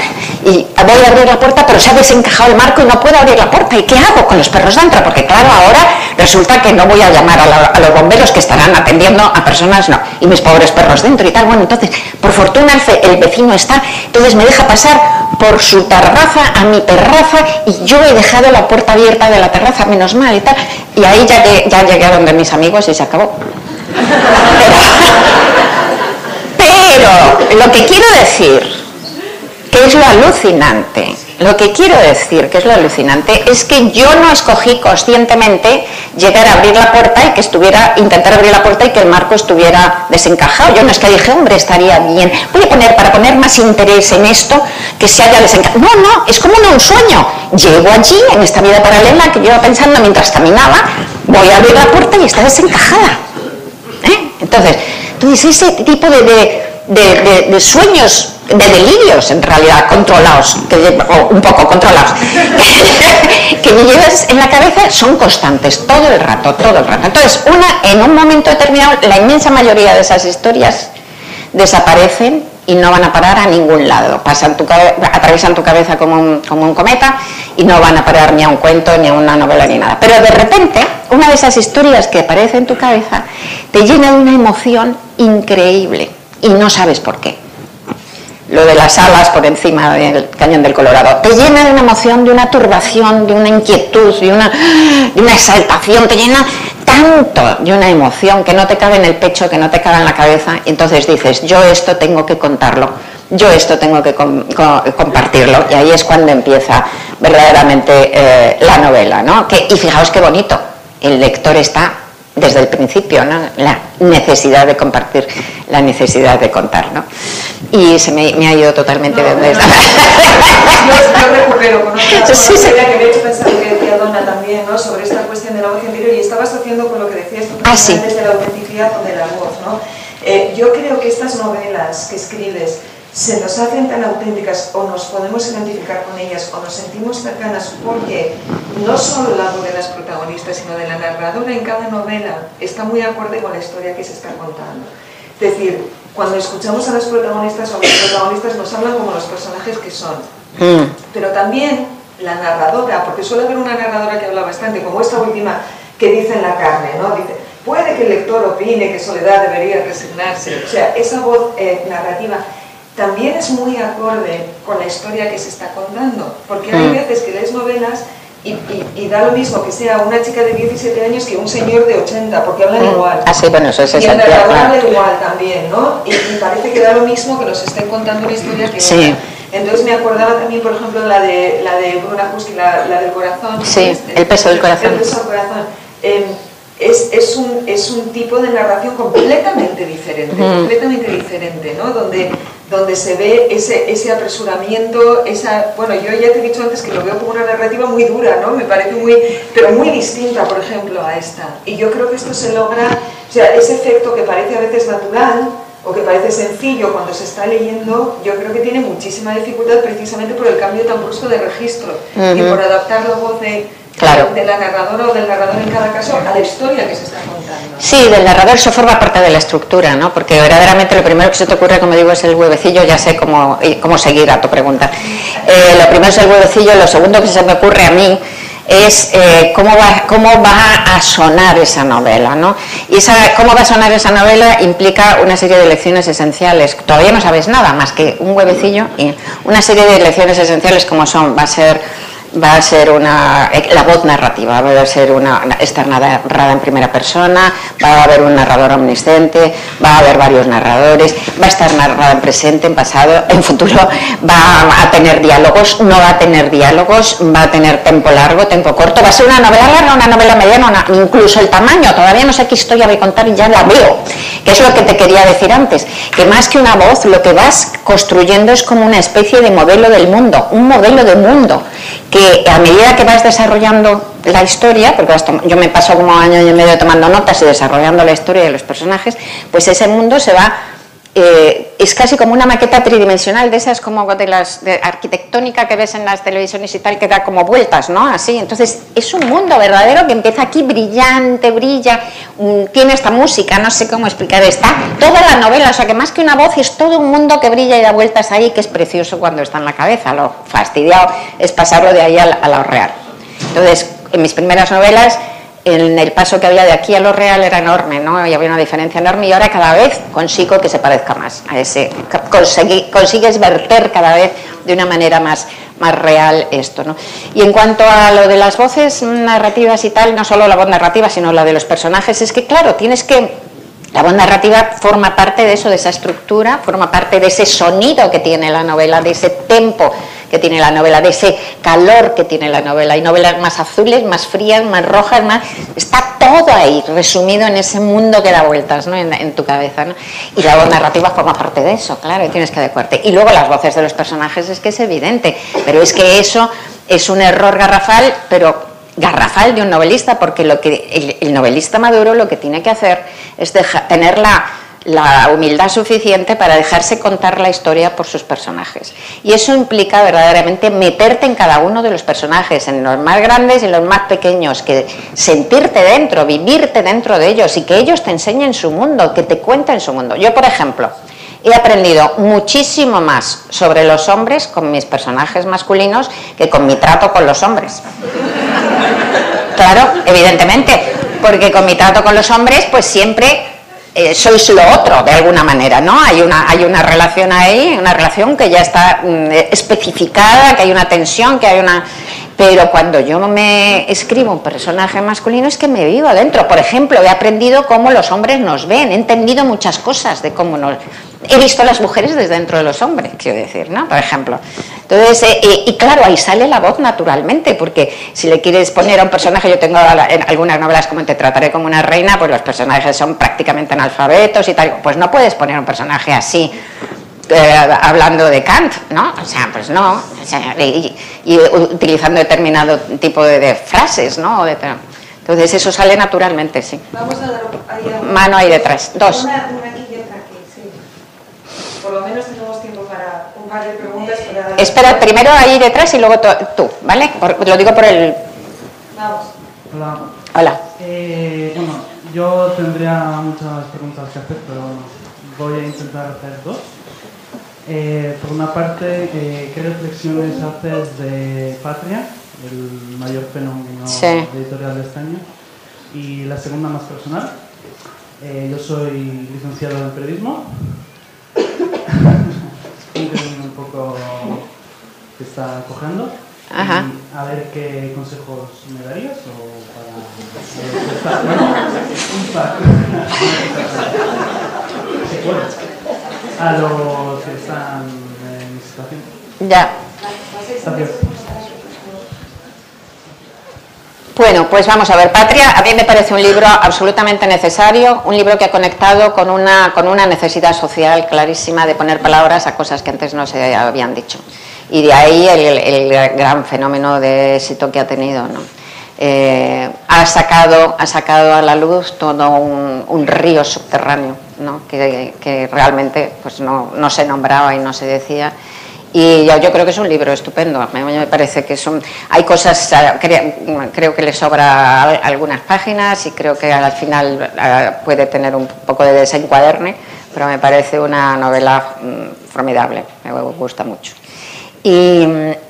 Y voy a abrir la puerta, pero se ha desencajado el marco y no puedo abrir la puerta. ¿Y qué hago con los perros dentro? Porque claro, ahora resulta que no voy a llamar a, la, a los bomberos que estarán atendiendo a personas, no, y mis pobres perros dentro y tal. Bueno, entonces, por fortuna el, el vecino está, entonces me deja pasar por su terraza a mi terraza y yo he dejado la puerta abierta de la terraza, menos mal y tal. Y ahí ya, ya llegué a donde mis amigos y se acabó. Pero, pero lo que quiero decir, que es lo alucinante, lo que quiero decir, que es lo alucinante, es que yo no escogí conscientemente llegar a abrir la puerta y que estuviera, intentar abrir la puerta y que el marco estuviera desencajado. Yo no es que dije, hombre, estaría bien, voy a poner, para poner más interés en esto, que se haya desencajado. No, no, es como un sueño. Llego allí, en esta vida paralela que yo iba pensando mientras caminaba, voy a abrir la puerta y está desencajada. ¿Eh? Entonces, tú dices, ese tipo de, de, de, de, de sueños, de delirios en realidad, controlados, que, o un poco controlados, que me llevas en la cabeza, son constantes, todo el rato, todo el rato. Entonces, una, en un momento determinado, la inmensa mayoría de esas historias desaparecen y no van a parar a ningún lado. Pasan tu atraviesan tu cabeza como un, como un cometa y no van a parar ni a un cuento, ni a una novela, ni nada. Pero de repente, una de esas historias que aparece en tu cabeza te llena de una emoción increíble y no sabes por qué. Lo de las alas por encima del cañón del Colorado, te llena de una emoción, de una turbación, de una inquietud, de una, de una exaltación, te llena tanto de una emoción que no te cabe en el pecho, que no te cabe en la cabeza, y entonces dices, yo esto tengo que contarlo, yo esto tengo que com com compartirlo, y ahí es cuando empieza verdaderamente eh, la novela, ¿no? Que, y fijaos qué bonito, el lector está desde el principio, ¿no? La necesidad de compartir, la necesidad de contar, ¿no? Y se me, me ha ido totalmente
no,
de donde
no, no, yo, yo recupero con otra
sí, sí.
que me he hecho pensar que decía Donna también, ¿no? Sobre esta cuestión de la voz interior, y estaba asociando con lo que decías tú
ah, sí.
desde la autenticidad o de la voz, ¿no? Eh, yo creo que estas novelas que escribes se nos hacen tan auténticas o nos podemos identificar con ellas o nos sentimos cercanas porque no solo la voz de las protagonistas sino de la narradora en cada novela está muy acorde con la historia que se está contando. Es decir, cuando escuchamos a las protagonistas o a los protagonistas nos hablan como los personajes que son, mm. pero también la narradora, porque suele haber una narradora que habla bastante, como esta última que dice en La carne, ¿no? Dice, puede que el lector opine que Soledad debería resignarse, o sea, esa voz eh, narrativa también es muy acorde con la historia que se está contando, porque hay veces que lees novelas y, y, y da lo mismo que sea una chica de diecisiete años que un señor de ochenta, porque hablan igual.
Ah, sí, bueno, eso es
y el
esencial,
narrador
claro.
habla igual también, ¿no? Y, y parece que da lo mismo que nos estén contando una historia que
sí.
otra. Entonces me acordaba también, por ejemplo, la de, la de Bruna Husky, la, la del corazón.
Sí,
este,
el peso del corazón.
El peso del corazón. Eh, Es, es, un, es un tipo de narración completamente diferente, mm. completamente diferente, ¿no? Donde, donde se ve ese, ese apresuramiento, esa... Bueno, yo ya te he dicho antes que lo veo como una narrativa muy dura, ¿no? Me parece muy... pero muy distinta, por ejemplo, a esta. Y yo creo que esto se logra... O sea, ese efecto que parece a veces natural o que parece sencillo cuando se está leyendo, yo creo que tiene muchísima dificultad precisamente por el cambio tan brusco de registro mm-hmm. y por adaptar la voz de... Claro. de la narradora o del narrador en cada caso a la historia que se está contando.
Sí, del narrador, eso forma parte de la estructura, ¿no? Porque verdaderamente lo primero que se te ocurre, como digo, es el huevecillo, ya sé cómo, cómo seguir a tu pregunta. Eh, lo primero es el huevecillo, lo segundo que se me ocurre a mí es eh, cómo, va, cómo va a sonar esa novela, ¿no? Y esa, cómo va a sonar esa novela implica una serie de lecciones esenciales. Todavía no sabes nada más que un huevecillo y una serie de lecciones esenciales como son, va a ser... va a ser una, la voz narrativa, va a ser una, estar narrada en primera persona, va a haber un narrador omnisciente, va a haber varios narradores, va a estar narrada en presente, en pasado, en futuro, va a tener diálogos, no va a tener diálogos, va a tener tempo largo, tempo corto, va a ser una novela larga, una novela mediana, una, incluso el tamaño, todavía no sé qué historia voy a contar y ya la veo, que es lo que te quería decir antes, que más que una voz, lo que vas construyendo es como una especie de modelo del mundo, un modelo de mundo, que a medida que vas desarrollando la historia, porque yo me paso como año y medio tomando notas y desarrollando la historia de los personajes, pues ese mundo se va, eh, es casi como una maqueta tridimensional de esas como de las de arquitectónica que ves en las televisiones y tal, que da como vueltas, ¿no? Así, entonces es un mundo verdadero que empieza aquí brillante, brilla, tiene esta música, no sé cómo explicar, está toda la novela, o sea que más que una voz es todo un mundo que brilla y da vueltas ahí, que es precioso cuando está en la cabeza, lo fastidiado es pasarlo de ahí a, a lo real. Entonces, en mis primeras novelas, en el paso que había de aquí a lo real era enorme, ¿no? Y había una diferencia enorme y ahora cada vez consigo que se parezca más a ese, consegui, consigues verter cada vez de una manera más, más real esto, ¿no? Y en cuanto a lo de las voces narrativas y tal, no solo la voz narrativa, sino la de los personajes, es que claro, tienes que La voz narrativa forma parte de eso, de esa estructura, forma parte de ese sonido que tiene la novela, de ese tempo que tiene la novela, de ese calor que tiene la novela. Hay novelas más azules, más frías, más rojas, más... Está todo ahí, resumido en ese mundo que da vueltas, ¿no? en, en tu cabeza, ¿no? Y la voz narrativa forma parte de eso, claro, y tienes que adecuarte. Y luego las voces de los personajes es que es evidente, pero es que eso es un error garrafal, pero... garrafal de un novelista, porque lo que el, el novelista maduro lo que tiene que hacer es deja, tener la, la humildad suficiente para dejarse contar la historia por sus personajes, y eso implica verdaderamente meterte en cada uno de los personajes, en los más grandes y en los más pequeños, que sentirte dentro, vivirte dentro de ellos y que ellos te enseñen su mundo, que te cuenten su mundo. Yo, por ejemplo, he aprendido muchísimo más sobre los hombres con mis personajes masculinos que con mi trato con los hombres. Claro, evidentemente, porque con mi trato con los hombres, pues siempre eh, sois lo otro, de alguna manera, ¿no? Hay una, hay una relación ahí, una relación que ya está mm, especificada, que hay una tensión, que hay una... Pero cuando yo me escribo un personaje masculino es que me vivo adentro. Por ejemplo, he aprendido cómo los hombres nos ven, he entendido muchas cosas de cómo nos... He visto a las mujeres desde dentro de los hombres, quiero decir, ¿no? Por ejemplo. Entonces, eh, y, y claro, ahí sale la voz naturalmente, porque si le quieres poner a un personaje, yo tengo en algunas novelas como Te trataré como una reina, pues los personajes son prácticamente analfabetos y tal, pues no puedes poner un personaje así, eh, hablando de Kant, ¿no? O sea, pues no, o sea, y, y utilizando determinado tipo de, de frases, ¿no? De, entonces eso sale naturalmente, sí.
Vamos a dar ahí a
Mano ahí detrás, dos.
Una, una aquí y otra aquí, sí. Por lo menos tenemos tiempo para un par de preguntas. Para...
Espera, primero ahí detrás y luego tú, ¿vale? Por, lo digo por el...
Vamos.
Hola.
Hola.
Eh, bueno, yo tendría muchas preguntas que hacer, pero voy a intentar hacer dos. Eh, por una parte, eh, ¿qué reflexiones haces de Patria, el mayor fenómeno
sí.
editorial de este año? Y la segunda, más personal. Eh, yo soy licenciado en periodismo. Un poco que está cogiendo.
Ajá.
Y a ver qué consejos me darías o para... Bueno, un par. Si puedes. A los que están en mi situación.
Ya.
Gracias.
Bueno, pues vamos a ver, Patria, a mí me parece un libro absolutamente necesario, un libro que ha conectado con una, con una necesidad social clarísima de poner palabras a cosas que antes no se habían dicho. Y de ahí el, el gran fenómeno de éxito que ha tenido, ¿no? Eh, ha, sacado, ha sacado a la luz todo un, un río subterráneo, ¿no? que, que realmente pues no, no se nombraba y no se decía. Y yo, yo creo que es un libro estupendo, a mí me parece que son, hay cosas, creo, creo que le sobra algunas páginas y creo que al final puede tener un poco de desencuaderne, pero me parece una novela formidable, me gusta mucho. Y,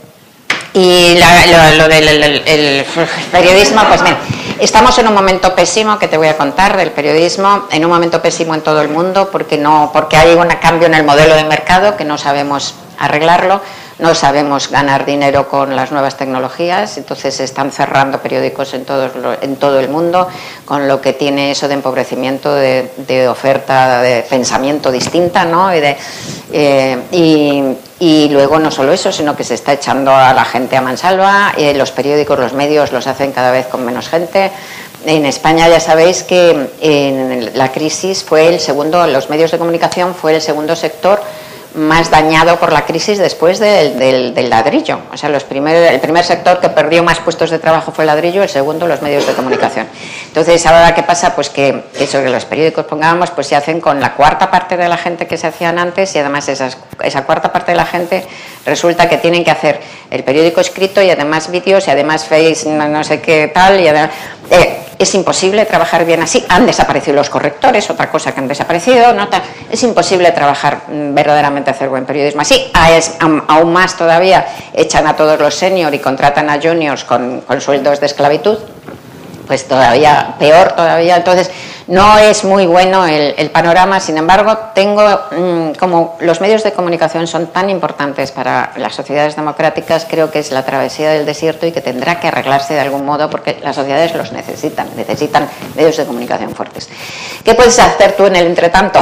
y la, lo, lo del el, el, el periodismo, pues bien, estamos en un momento pésimo que te voy a contar del periodismo, en un momento pésimo en todo el mundo porque, no, porque hay un cambio en el modelo de mercado que no sabemos arreglarlo, no sabemos ganar dinero con las nuevas tecnologías, entonces se están cerrando periódicos en todo, en todo el mundo, con lo que tiene eso de empobrecimiento, de, de oferta, de pensamiento distinta, ¿no? Y, de, eh, y, y luego no solo eso, sino que se está echando a la gente a mansalva, eh, los periódicos, los medios los hacen cada vez con menos gente. En España ya sabéis que en la crisis fue el segundo, los medios de comunicación fue el segundo sector más dañado por la crisis después del, del, del ladrillo. O sea, los primer, el primer sector que perdió más puestos de trabajo fue el ladrillo, el segundo los medios de comunicación. Entonces, ahora ¿qué pasa? Pues que eso que los periódicos pongamos, pues se hacen con la cuarta parte de la gente que se hacían antes y además esas, esa cuarta parte de la gente resulta que tienen que hacer el periódico escrito y además vídeos y además face no, no sé qué tal y además, eh, es imposible trabajar bien así. Han desaparecido los correctores, otra cosa que han desaparecido, ¿no? Es imposible trabajar verdaderamente, hacer buen periodismo así. Aún más todavía echan a todos los seniors y contratan a juniors con, con sueldos de esclavitud. pues todavía peor todavía. Entonces no es muy bueno el, el panorama. Sin embargo, tengo mmm, como los medios de comunicación son tan importantes para las sociedades democráticas, creo que es la travesía del desierto y que tendrá que arreglarse de algún modo porque las sociedades los necesitan, necesitan medios de comunicación fuertes. ¿Qué puedes hacer tú en el entretanto?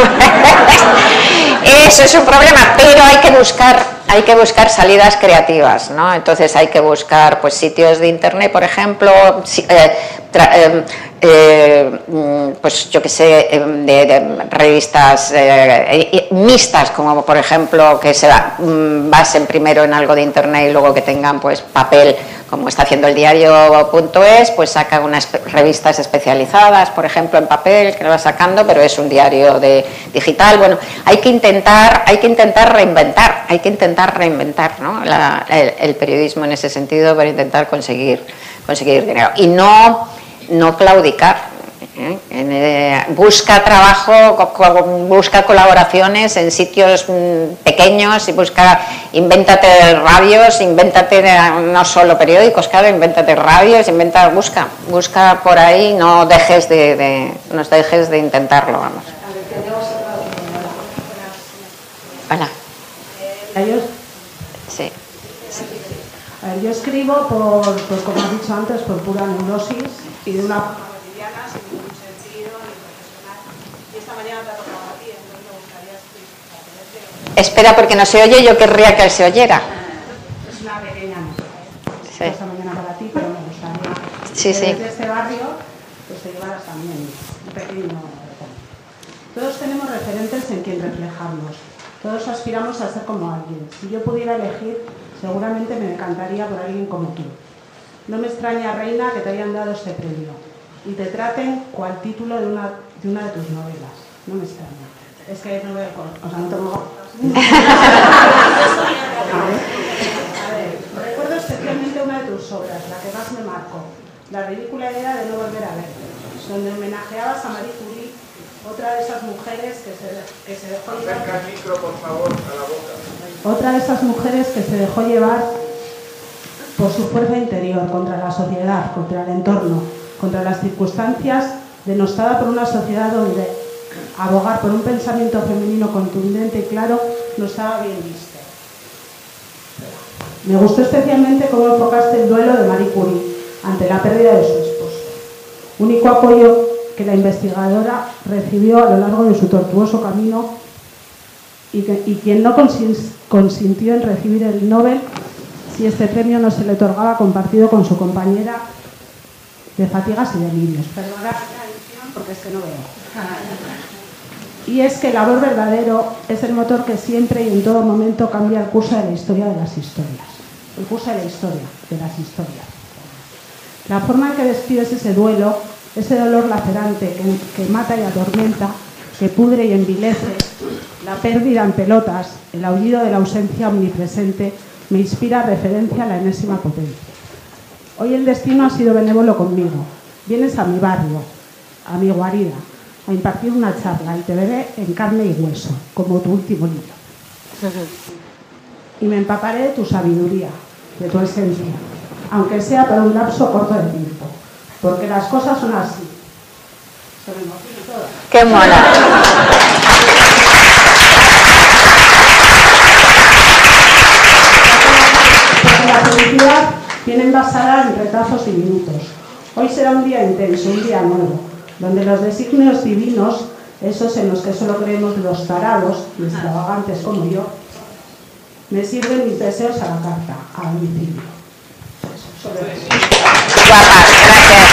Eso es un problema, pero hay que buscar hay que buscar salidas creativas, ¿no? Entonces hay que buscar pues sitios de internet, por ejemplo, si, eh, tra, eh, eh, pues yo que sé, de, de revistas eh, mixtas, como por ejemplo que se basen primero en algo de internet y luego que tengan pues papel, como está haciendo el diario punto es, pues saca unas revistas especializadas, por ejemplo en papel, que lo va sacando, pero es un diario de digital. Bueno, hay que intentar, hay que intentar reinventar, hay que intentar reinventar, ¿no? La, el, el periodismo en ese sentido para intentar conseguir, conseguir dinero. Y no, no claudicar. ¿eh? En, eh, busca trabajo, busca colaboraciones en sitios mmm, pequeños y busca, invéntate radios, invéntate no solo periódicos, claro, invéntate radios, inventa, busca, busca por ahí, no dejes de, de, no dejes de intentarlo, vamos. Hola.
Yo,
sí.
A ver, yo escribo por, por, como has dicho antes, por pura neurosis y de una forma cotidiana, sin ningún sentido, ni profesional. Y esta mañana te ha tocado a ti, entonces me gustaría explicar.
Espera, porque no se oye, yo querría que se oyera.
Es una pequeña nota.
Sí.
Esta mañana para ti, pero me gustaría
sí,
que
sí.
desde este barrio pues te llevaras también un pequeño recuerdo. Todos tenemos referentes en quien reflejarnos. Todos aspiramos a ser como alguien. Si yo pudiera elegir, seguramente me encantaría por alguien como tú. No me extraña, Reina, que te hayan dado este premio y te traten cual título de una de, una de tus novelas. No me extraña. Es que no veo... O sea, no tengo... A ver, a ver, recuerdo especialmente una de tus obras, la que más me marcó, La ridícula idea de no volver a verte, donde homenajeabas a Marie Curie, otra de esas mujeres que se, que se dejó llevar...
Acerca el micro, por favor, a la boca.
Otra de esas mujeres que se dejó llevar por su fuerza interior contra la sociedad, contra el entorno, contra las circunstancias, denostada por una sociedad donde abogar por un pensamiento femenino contundente y claro no estaba bien visto. Me gustó especialmente cómo enfocaste el duelo de Marie Curie ante la pérdida de su esposo. Único apoyo que la investigadora recibió a lo largo de su tortuoso camino y, que, y quien no consintió en recibir el Nobel si este premio no se le otorgaba compartido con su compañera de fatigas y delirios. Perdonad la edición porque es que no veo. Y es que el amor verdadero es el motor que siempre y en todo momento cambia el curso de la historia de las historias. El curso de la historia de las historias. La forma en que despides ese duelo, ese dolor lacerante que, que mata y atormenta, que pudre y envilece, la pérdida en pelotas, el aullido de la ausencia omnipresente, me inspira referencia a la enésima potencia. Hoy el destino ha sido benévolo conmigo. Vienes a mi barrio, a mi guarida, a impartir una charla y te veré en carne y hueso, como tu último libro. Y me empaparé de tu sabiduría, de tu esencia, aunque sea por un lapso corto de tiempo, porque las cosas son así. Se me emociona todo.
¡Qué mona!
Porque la felicidad viene envasada en retazos diminutos. Hoy será un día intenso, un día nuevo, donde los designios divinos, esos en los que solo creemos los tarados y extravagantes como yo, me sirven mis deseos a la carta, a domicilio. Sobre eso.
Guapa, gracias.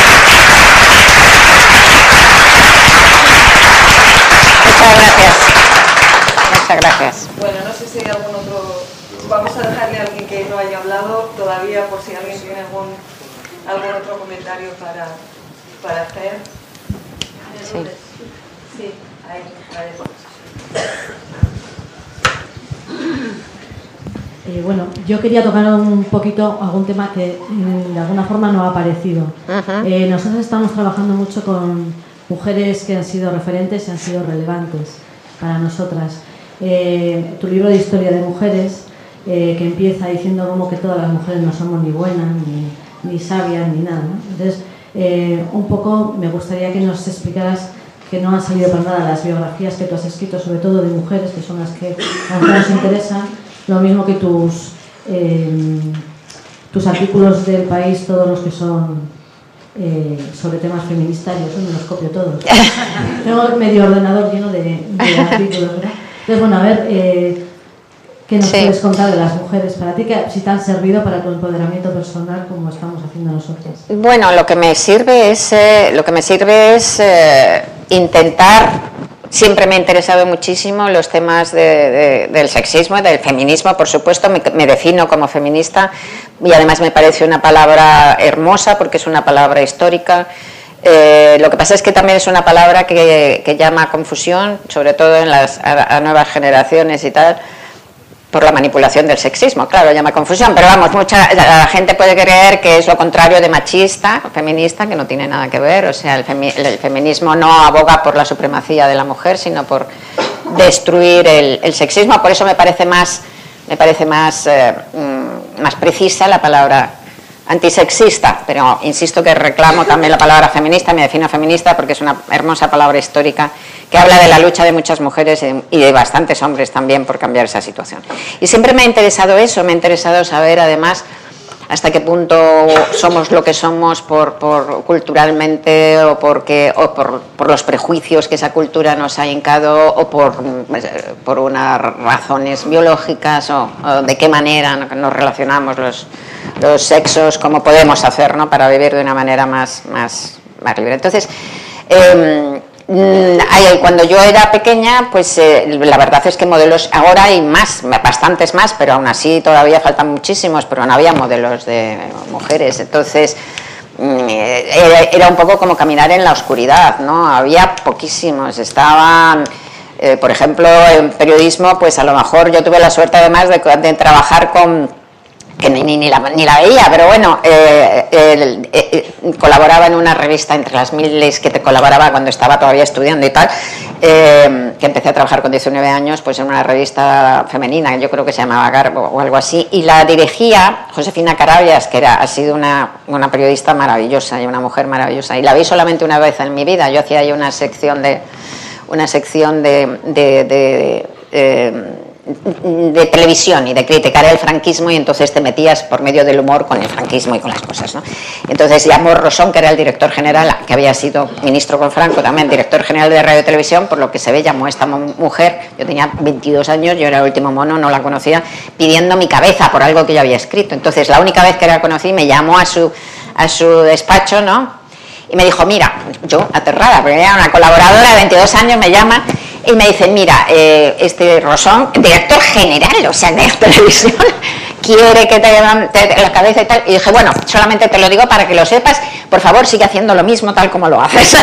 Muchas gracias. Muchas gracias.
Bueno, no sé si hay algún otro... Vamos a dejarle a alguien que no haya hablado todavía por si alguien tiene algún, algún otro comentario para, para hacer.
Sí.
Sí, ahí, ahí.
Eh, bueno, yo quería tocar un poquito algún tema que mm, de alguna forma no ha aparecido. Uh-huh. eh, nosotros estamos trabajando mucho con mujeres que han sido referentes y han sido relevantes para nosotras. Eh, tu libro de historia de mujeres, eh, que empieza diciendo como que todas las mujeres no somos ni buenas, ni, ni sabias, ni nada, ¿no? Entonces, Eh, un poco me gustaría que nos explicaras, que no han salido para nada las biografías que tú has escrito, sobre todo de mujeres, que son las que a nosotros nos interesan, lo mismo que tus, eh, tus artículos del País, todos los que son eh, sobre temas feministas, yo me los copio todos. Tengo medio ordenador lleno de, de artículos, ¿verdad? Entonces, bueno, a ver, eh, ¿qué nos sí. puedes contar de las mujeres para ti? Que si te han servido para tu empoderamiento personal como estamos haciendo nosotros.
Bueno, lo que me sirve es, eh, lo que me sirve es eh, intentar, siempre me ha interesado muchísimo los temas de, de, del sexismo, del feminismo, por supuesto, me, me defino como feminista y además me parece una palabra hermosa porque es una palabra histórica. Eh, lo que pasa es que también es una palabra que, que llama a confusión, sobre todo en las a, a nuevas generaciones y tal, por la manipulación del sexismo, claro, llama confusión, pero vamos, mucha la gente puede creer que es lo contrario de machista, feminista, que no tiene nada que ver, o sea, el, femi el feminismo no aboga por la supremacía de la mujer, sino por destruir el, el sexismo, por eso me parece más, me parece más, eh, más precisa la palabra antisexista, pero insisto que reclamo también la palabra feminista, me defino feminista porque es una hermosa palabra histórica que habla de la lucha de muchas mujeres y de bastantes hombres también por cambiar esa situación. Y siempre me ha interesado eso, me ha interesado saber además hasta qué punto somos lo que somos por, por culturalmente o, porque, o por, por los prejuicios que esa cultura nos ha hincado o por, por unas razones biológicas o, o de qué manera nos relacionamos los, los sexos, cómo podemos hacer, ¿no?, para vivir de una manera más, más, más libre. Entonces, eh, cuando yo era pequeña, pues eh, la verdad es que modelos, ahora hay más, bastantes más, pero aún así todavía faltan muchísimos, pero no había modelos de mujeres, entonces era, era un poco como caminar en la oscuridad, ¿no? Había poquísimos, estaban, eh, por ejemplo, en periodismo, pues a lo mejor yo tuve la suerte además de, de trabajar con que ni, ni, la, ni la veía, pero bueno, eh, eh, eh, colaboraba en una revista entre las miles que te colaboraba cuando estaba todavía estudiando y tal, eh, que empecé a trabajar con diecinueve años, pues en una revista femenina, yo creo que se llamaba Garbo o algo así, y la dirigía Josefina Carabias, que era, ha sido una, una periodista maravillosa y una mujer maravillosa, y la vi solamente una vez en mi vida. Yo hacía ahí una sección de, una sección de, de, de, de eh, de televisión y de criticar el franquismo, y entonces te metías por medio del humor con el franquismo y con las cosas, ¿no? Entonces llamó Rosón, que era el director general, que había sido ministro con Franco también, director general de Radio y Televisión, por lo que se ve, llamó a esta mujer, yo tenía veintidós años, yo era el último mono, no la conocía, pidiendo mi cabeza por algo que yo había escrito. Entonces la única vez que la conocí me llamó a su, a su despacho, ¿no?, y me dijo, mira, yo aterrada, porque era una colaboradora de veintidós años, me llama y me dice, mira, eh, este Rosón, director general, o sea, de televisión, quiere que te levante la cabeza y tal. Y dije, bueno, solamente te lo digo para que lo sepas, por favor, sigue haciendo lo mismo tal como lo haces.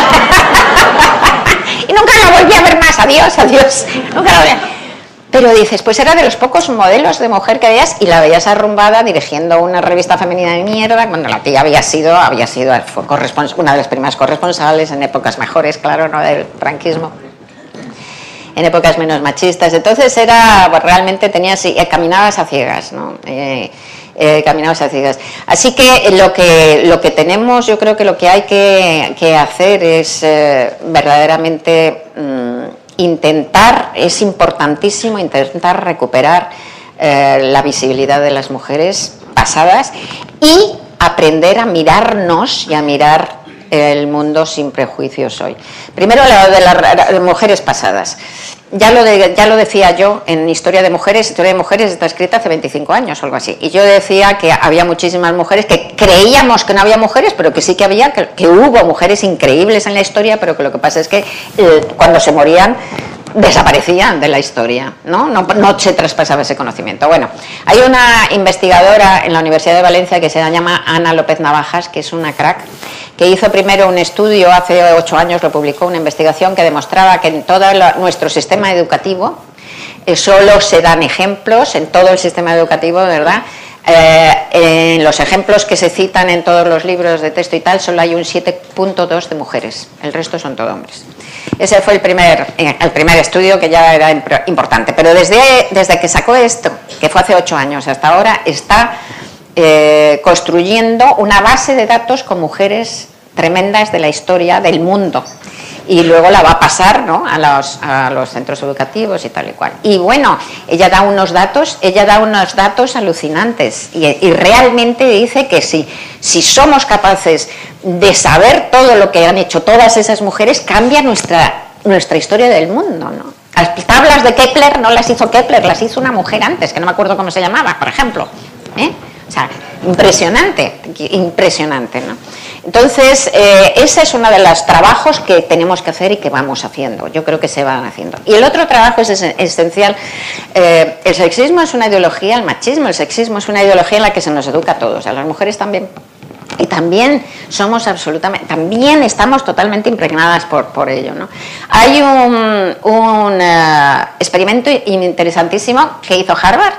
Y nunca la volví a ver más, adiós, adiós, nunca la volví a ver. Pero dices, pues era de los pocos modelos de mujer que veías, y la veías arrumbada dirigiendo una revista femenina de mierda, cuando la tía había sido, había sido fue una de las primeras corresponsales en épocas mejores, claro, no del franquismo, en épocas menos machistas. Entonces era, pues, realmente tenías, caminabas a ciegas, ¿no? Eh, eh, caminabas a ciegas. Así que lo que lo que tenemos, yo creo que lo que hay que, que hacer es eh, verdaderamente mmm, intentar, es importantísimo intentar recuperar eh, la visibilidad de las mujeres pasadas y aprender a mirarnos y a mirar el mundo sin prejuicios hoy. Primero, lo de las mujeres pasadas. Ya lo, de, ya lo decía yo en Historia de Mujeres. Historia de Mujeres está escrita hace veinticinco años o algo así. Y yo decía que había muchísimas mujeres, que creíamos que no había mujeres, pero que sí que había, que, que hubo mujeres increíbles en la historia, pero que lo que pasa es que eh, cuando se morían desaparecían de la historia, ¿no? No, no se traspasaba ese conocimiento. Bueno, hay una investigadora en la Universidad de Valencia que se llama Ana López Navajas, que es una crack, que hizo primero un estudio, hace ocho años lo publicó, una investigación que demostraba que en todo la, nuestro sistema educativo eh, solo se dan ejemplos, en todo el sistema educativo, ¿verdad?, Eh, en los ejemplos que se citan en todos los libros de texto y tal, solo hay un siete punto dos de mujeres, el resto son todo hombres. Ese fue el primer, eh, el primer estudio, que ya era importante, pero desde, desde que sacó esto, que fue hace ocho años hasta ahora, está eh, construyendo una base de datos con mujeres tremendas de la historia del mundo. Y luego la va a pasar, ¿no?, a los, a los centros educativos y tal y cual. Y bueno, ella da unos datos, ella da unos datos alucinantes y, y realmente dice que si, si somos capaces de saber todo lo que han hecho todas esas mujeres, cambia nuestra, nuestra historia del mundo, ¿no? Las tablas de Kepler no las hizo Kepler, las hizo una mujer antes, que no me acuerdo cómo se llamaba, por ejemplo, ¿eh? O sea, impresionante, impresionante, ¿no? Entonces, eh, ese es uno de los trabajos que tenemos que hacer y que vamos haciendo. Yo creo que se van haciendo. Y el otro trabajo es es esencial. Eh, el sexismo es una ideología, el machismo, el sexismo es una ideología en la que se nos educa a todos, a las mujeres también. Y también somos absolutamente, también estamos totalmente impregnadas por, por ello, ¿no? Hay un, un uh, experimento interesantísimo que hizo Harvard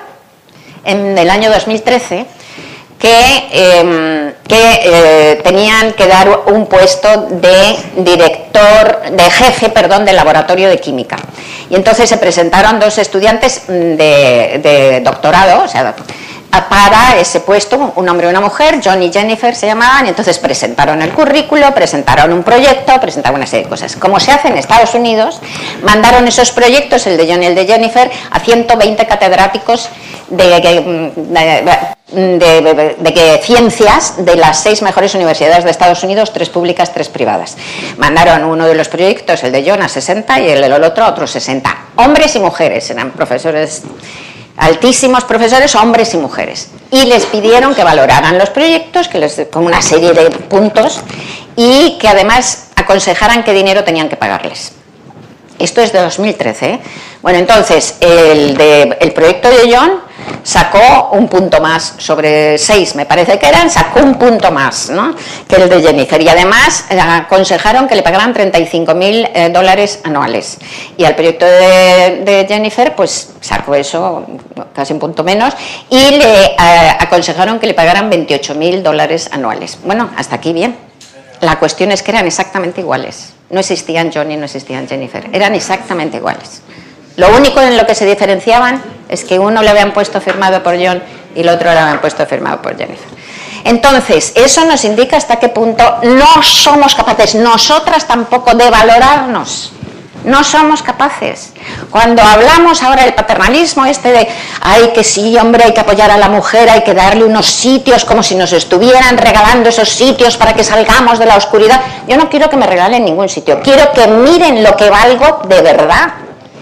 en el año dos mil trece, que, eh, que eh, tenían que dar un puesto de director, de jefe, perdón, del laboratorio de química. Y entonces se presentaron dos estudiantes de, de doctorado, o sea, para ese puesto, un hombre y una mujer, John y Jennifer se llamaban, y entonces presentaron el currículo, presentaron un proyecto, presentaron una serie de cosas. Como se hace en Estados Unidos, mandaron esos proyectos, el de John y el de Jennifer, a ciento veinte catedráticos de, de, de, de, de, de ciencias de las seis mejores universidades de Estados Unidos, tres públicas, tres privadas. Mandaron uno de los proyectos, el de John, a sesenta y el del otro a otros sesenta. Hombres y mujeres, eran profesores, altísimos profesores, hombres y mujeres, y les pidieron que valoraran los proyectos, que les con una serie de puntos, y que además aconsejaran qué dinero tenían que pagarles. Esto es de dos mil trece, ¿eh? Bueno, entonces el, de, el proyecto de John sacó un punto más, sobre seis me parece que eran, sacó un punto más, ¿no?, que el de Jennifer, y además eh, aconsejaron que le pagaran treinta y cinco mil eh, dólares anuales, y al proyecto de, de Jennifer pues sacó eso, casi un punto menos, y le eh, aconsejaron que le pagaran veintiocho mil dólares anuales. Bueno, hasta aquí bien. La cuestión es que eran exactamente iguales. No existían John y no existían Jennifer, eran exactamente iguales. Lo único en lo que se diferenciaban es que uno le habían puesto firmado por John y el otro le habían puesto firmado por Jennifer. Entonces, eso nos indica hasta qué punto no somos capaces, nosotras tampoco, de valorarnos. No somos capaces. Cuando hablamos ahora del paternalismo este de, ay, que sí, hombre, hay que apoyar a la mujer, hay que darle unos sitios como si nos estuvieran regalando esos sitios para que salgamos de la oscuridad. Yo no quiero que me regalen ningún sitio, quiero que miren lo que valgo de verdad.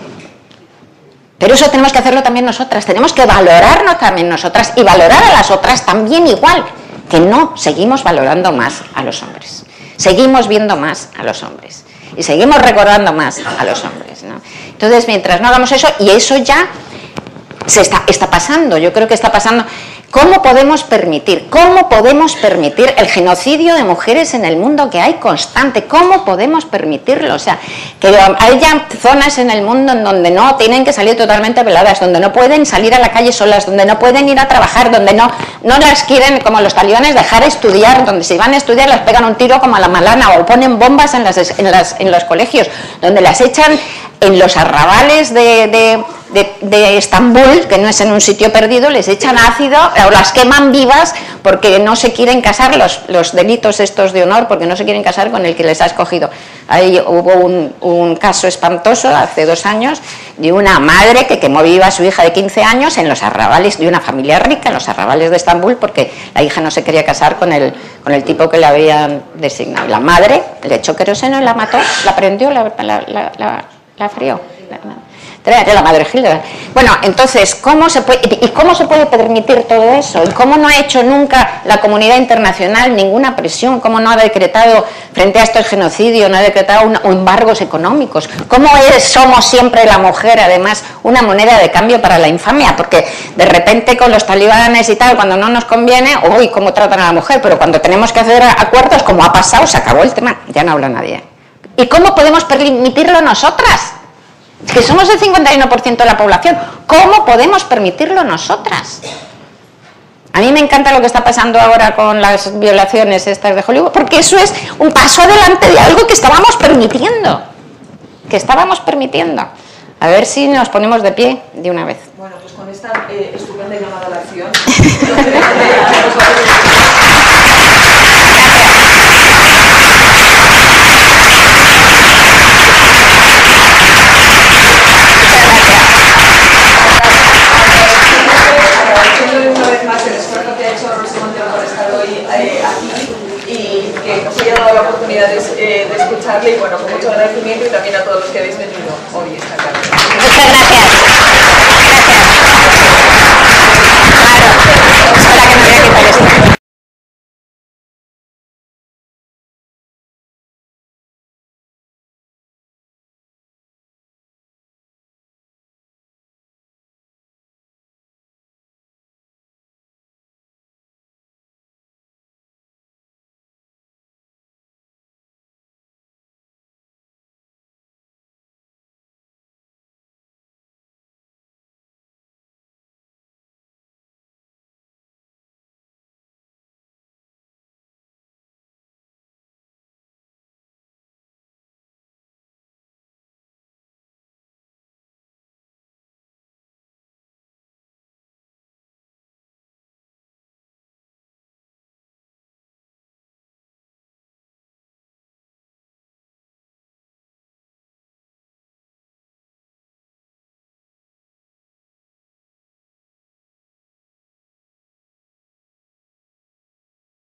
Pero eso tenemos que hacerlo también nosotras, tenemos que valorarnos también nosotras y valorar a las otras también igual, que no seguimos valorando más a los hombres, seguimos viendo más a los hombres. Y seguimos recordando más a los hombres, ¿no? Entonces, mientras no hagamos eso, y eso ya se está, está pasando, yo creo que está pasando. ¿Cómo podemos permitir, cómo podemos permitir el genocidio de mujeres en el mundo que hay constante? ¿Cómo podemos permitirlo? O sea, que hay ya zonas en el mundo en donde no tienen que salir totalmente veladas, donde no pueden salir a la calle solas, donde no pueden ir a trabajar, donde no, no las quieren, como los talibanes, dejar estudiar, donde si van a estudiar las pegan un tiro como a la malana o ponen bombas en, las, en, las, en los colegios, donde las echan en los arrabales de, de, de, de Estambul, que no es en un sitio perdido, les echan ácido o las queman vivas porque no se quieren casar, los, los delitos estos de honor, porque no se quieren casar con el que les ha escogido. Ahí hubo un, un caso espantoso hace dos años de una madre que quemó viva a su hija de quince años en los arrabales de una familia rica, en los arrabales de Estambul, porque la hija no se quería casar con el, con el tipo que le habían designado. La madre le echó queroseno y la mató, la prendió, la... la, la, la la frío, la, la madre Hildebrand. Bueno, entonces, ¿cómo se puede, ¿y cómo se puede permitir todo eso? ¿Y cómo no ha hecho nunca la comunidad internacional ninguna presión? ¿Cómo no ha decretado, frente a este genocidio, no ha decretado un, embargos económicos? ¿Cómo es, somos siempre la mujer, además, una moneda de cambio para la infamia? Porque de repente con los talibanes y tal, cuando no nos conviene, uy, cómo tratan a la mujer, pero cuando tenemos que hacer acuerdos, como ha pasado, se acabó el tema, ya no habla nadie. ¿Y cómo podemos permitirlo nosotras? Es que somos el cincuenta y uno por ciento de la población. ¿Cómo podemos permitirlo nosotras? A mí me encanta lo que está pasando ahora con las violaciones estas de Hollywood, porque eso es un paso adelante de algo que estábamos permitiendo. Que estábamos permitiendo. A ver si nos ponemos de pie de una vez.
Bueno, pues con esta eh, estupenda llamada a la acción. estar hoy eh, aquí y que nos haya dado la oportunidad de, eh, de escucharle y bueno, con mucho agradecimiento y también a todos los que habéis venido hoy esta tarde.
Muchas gracias.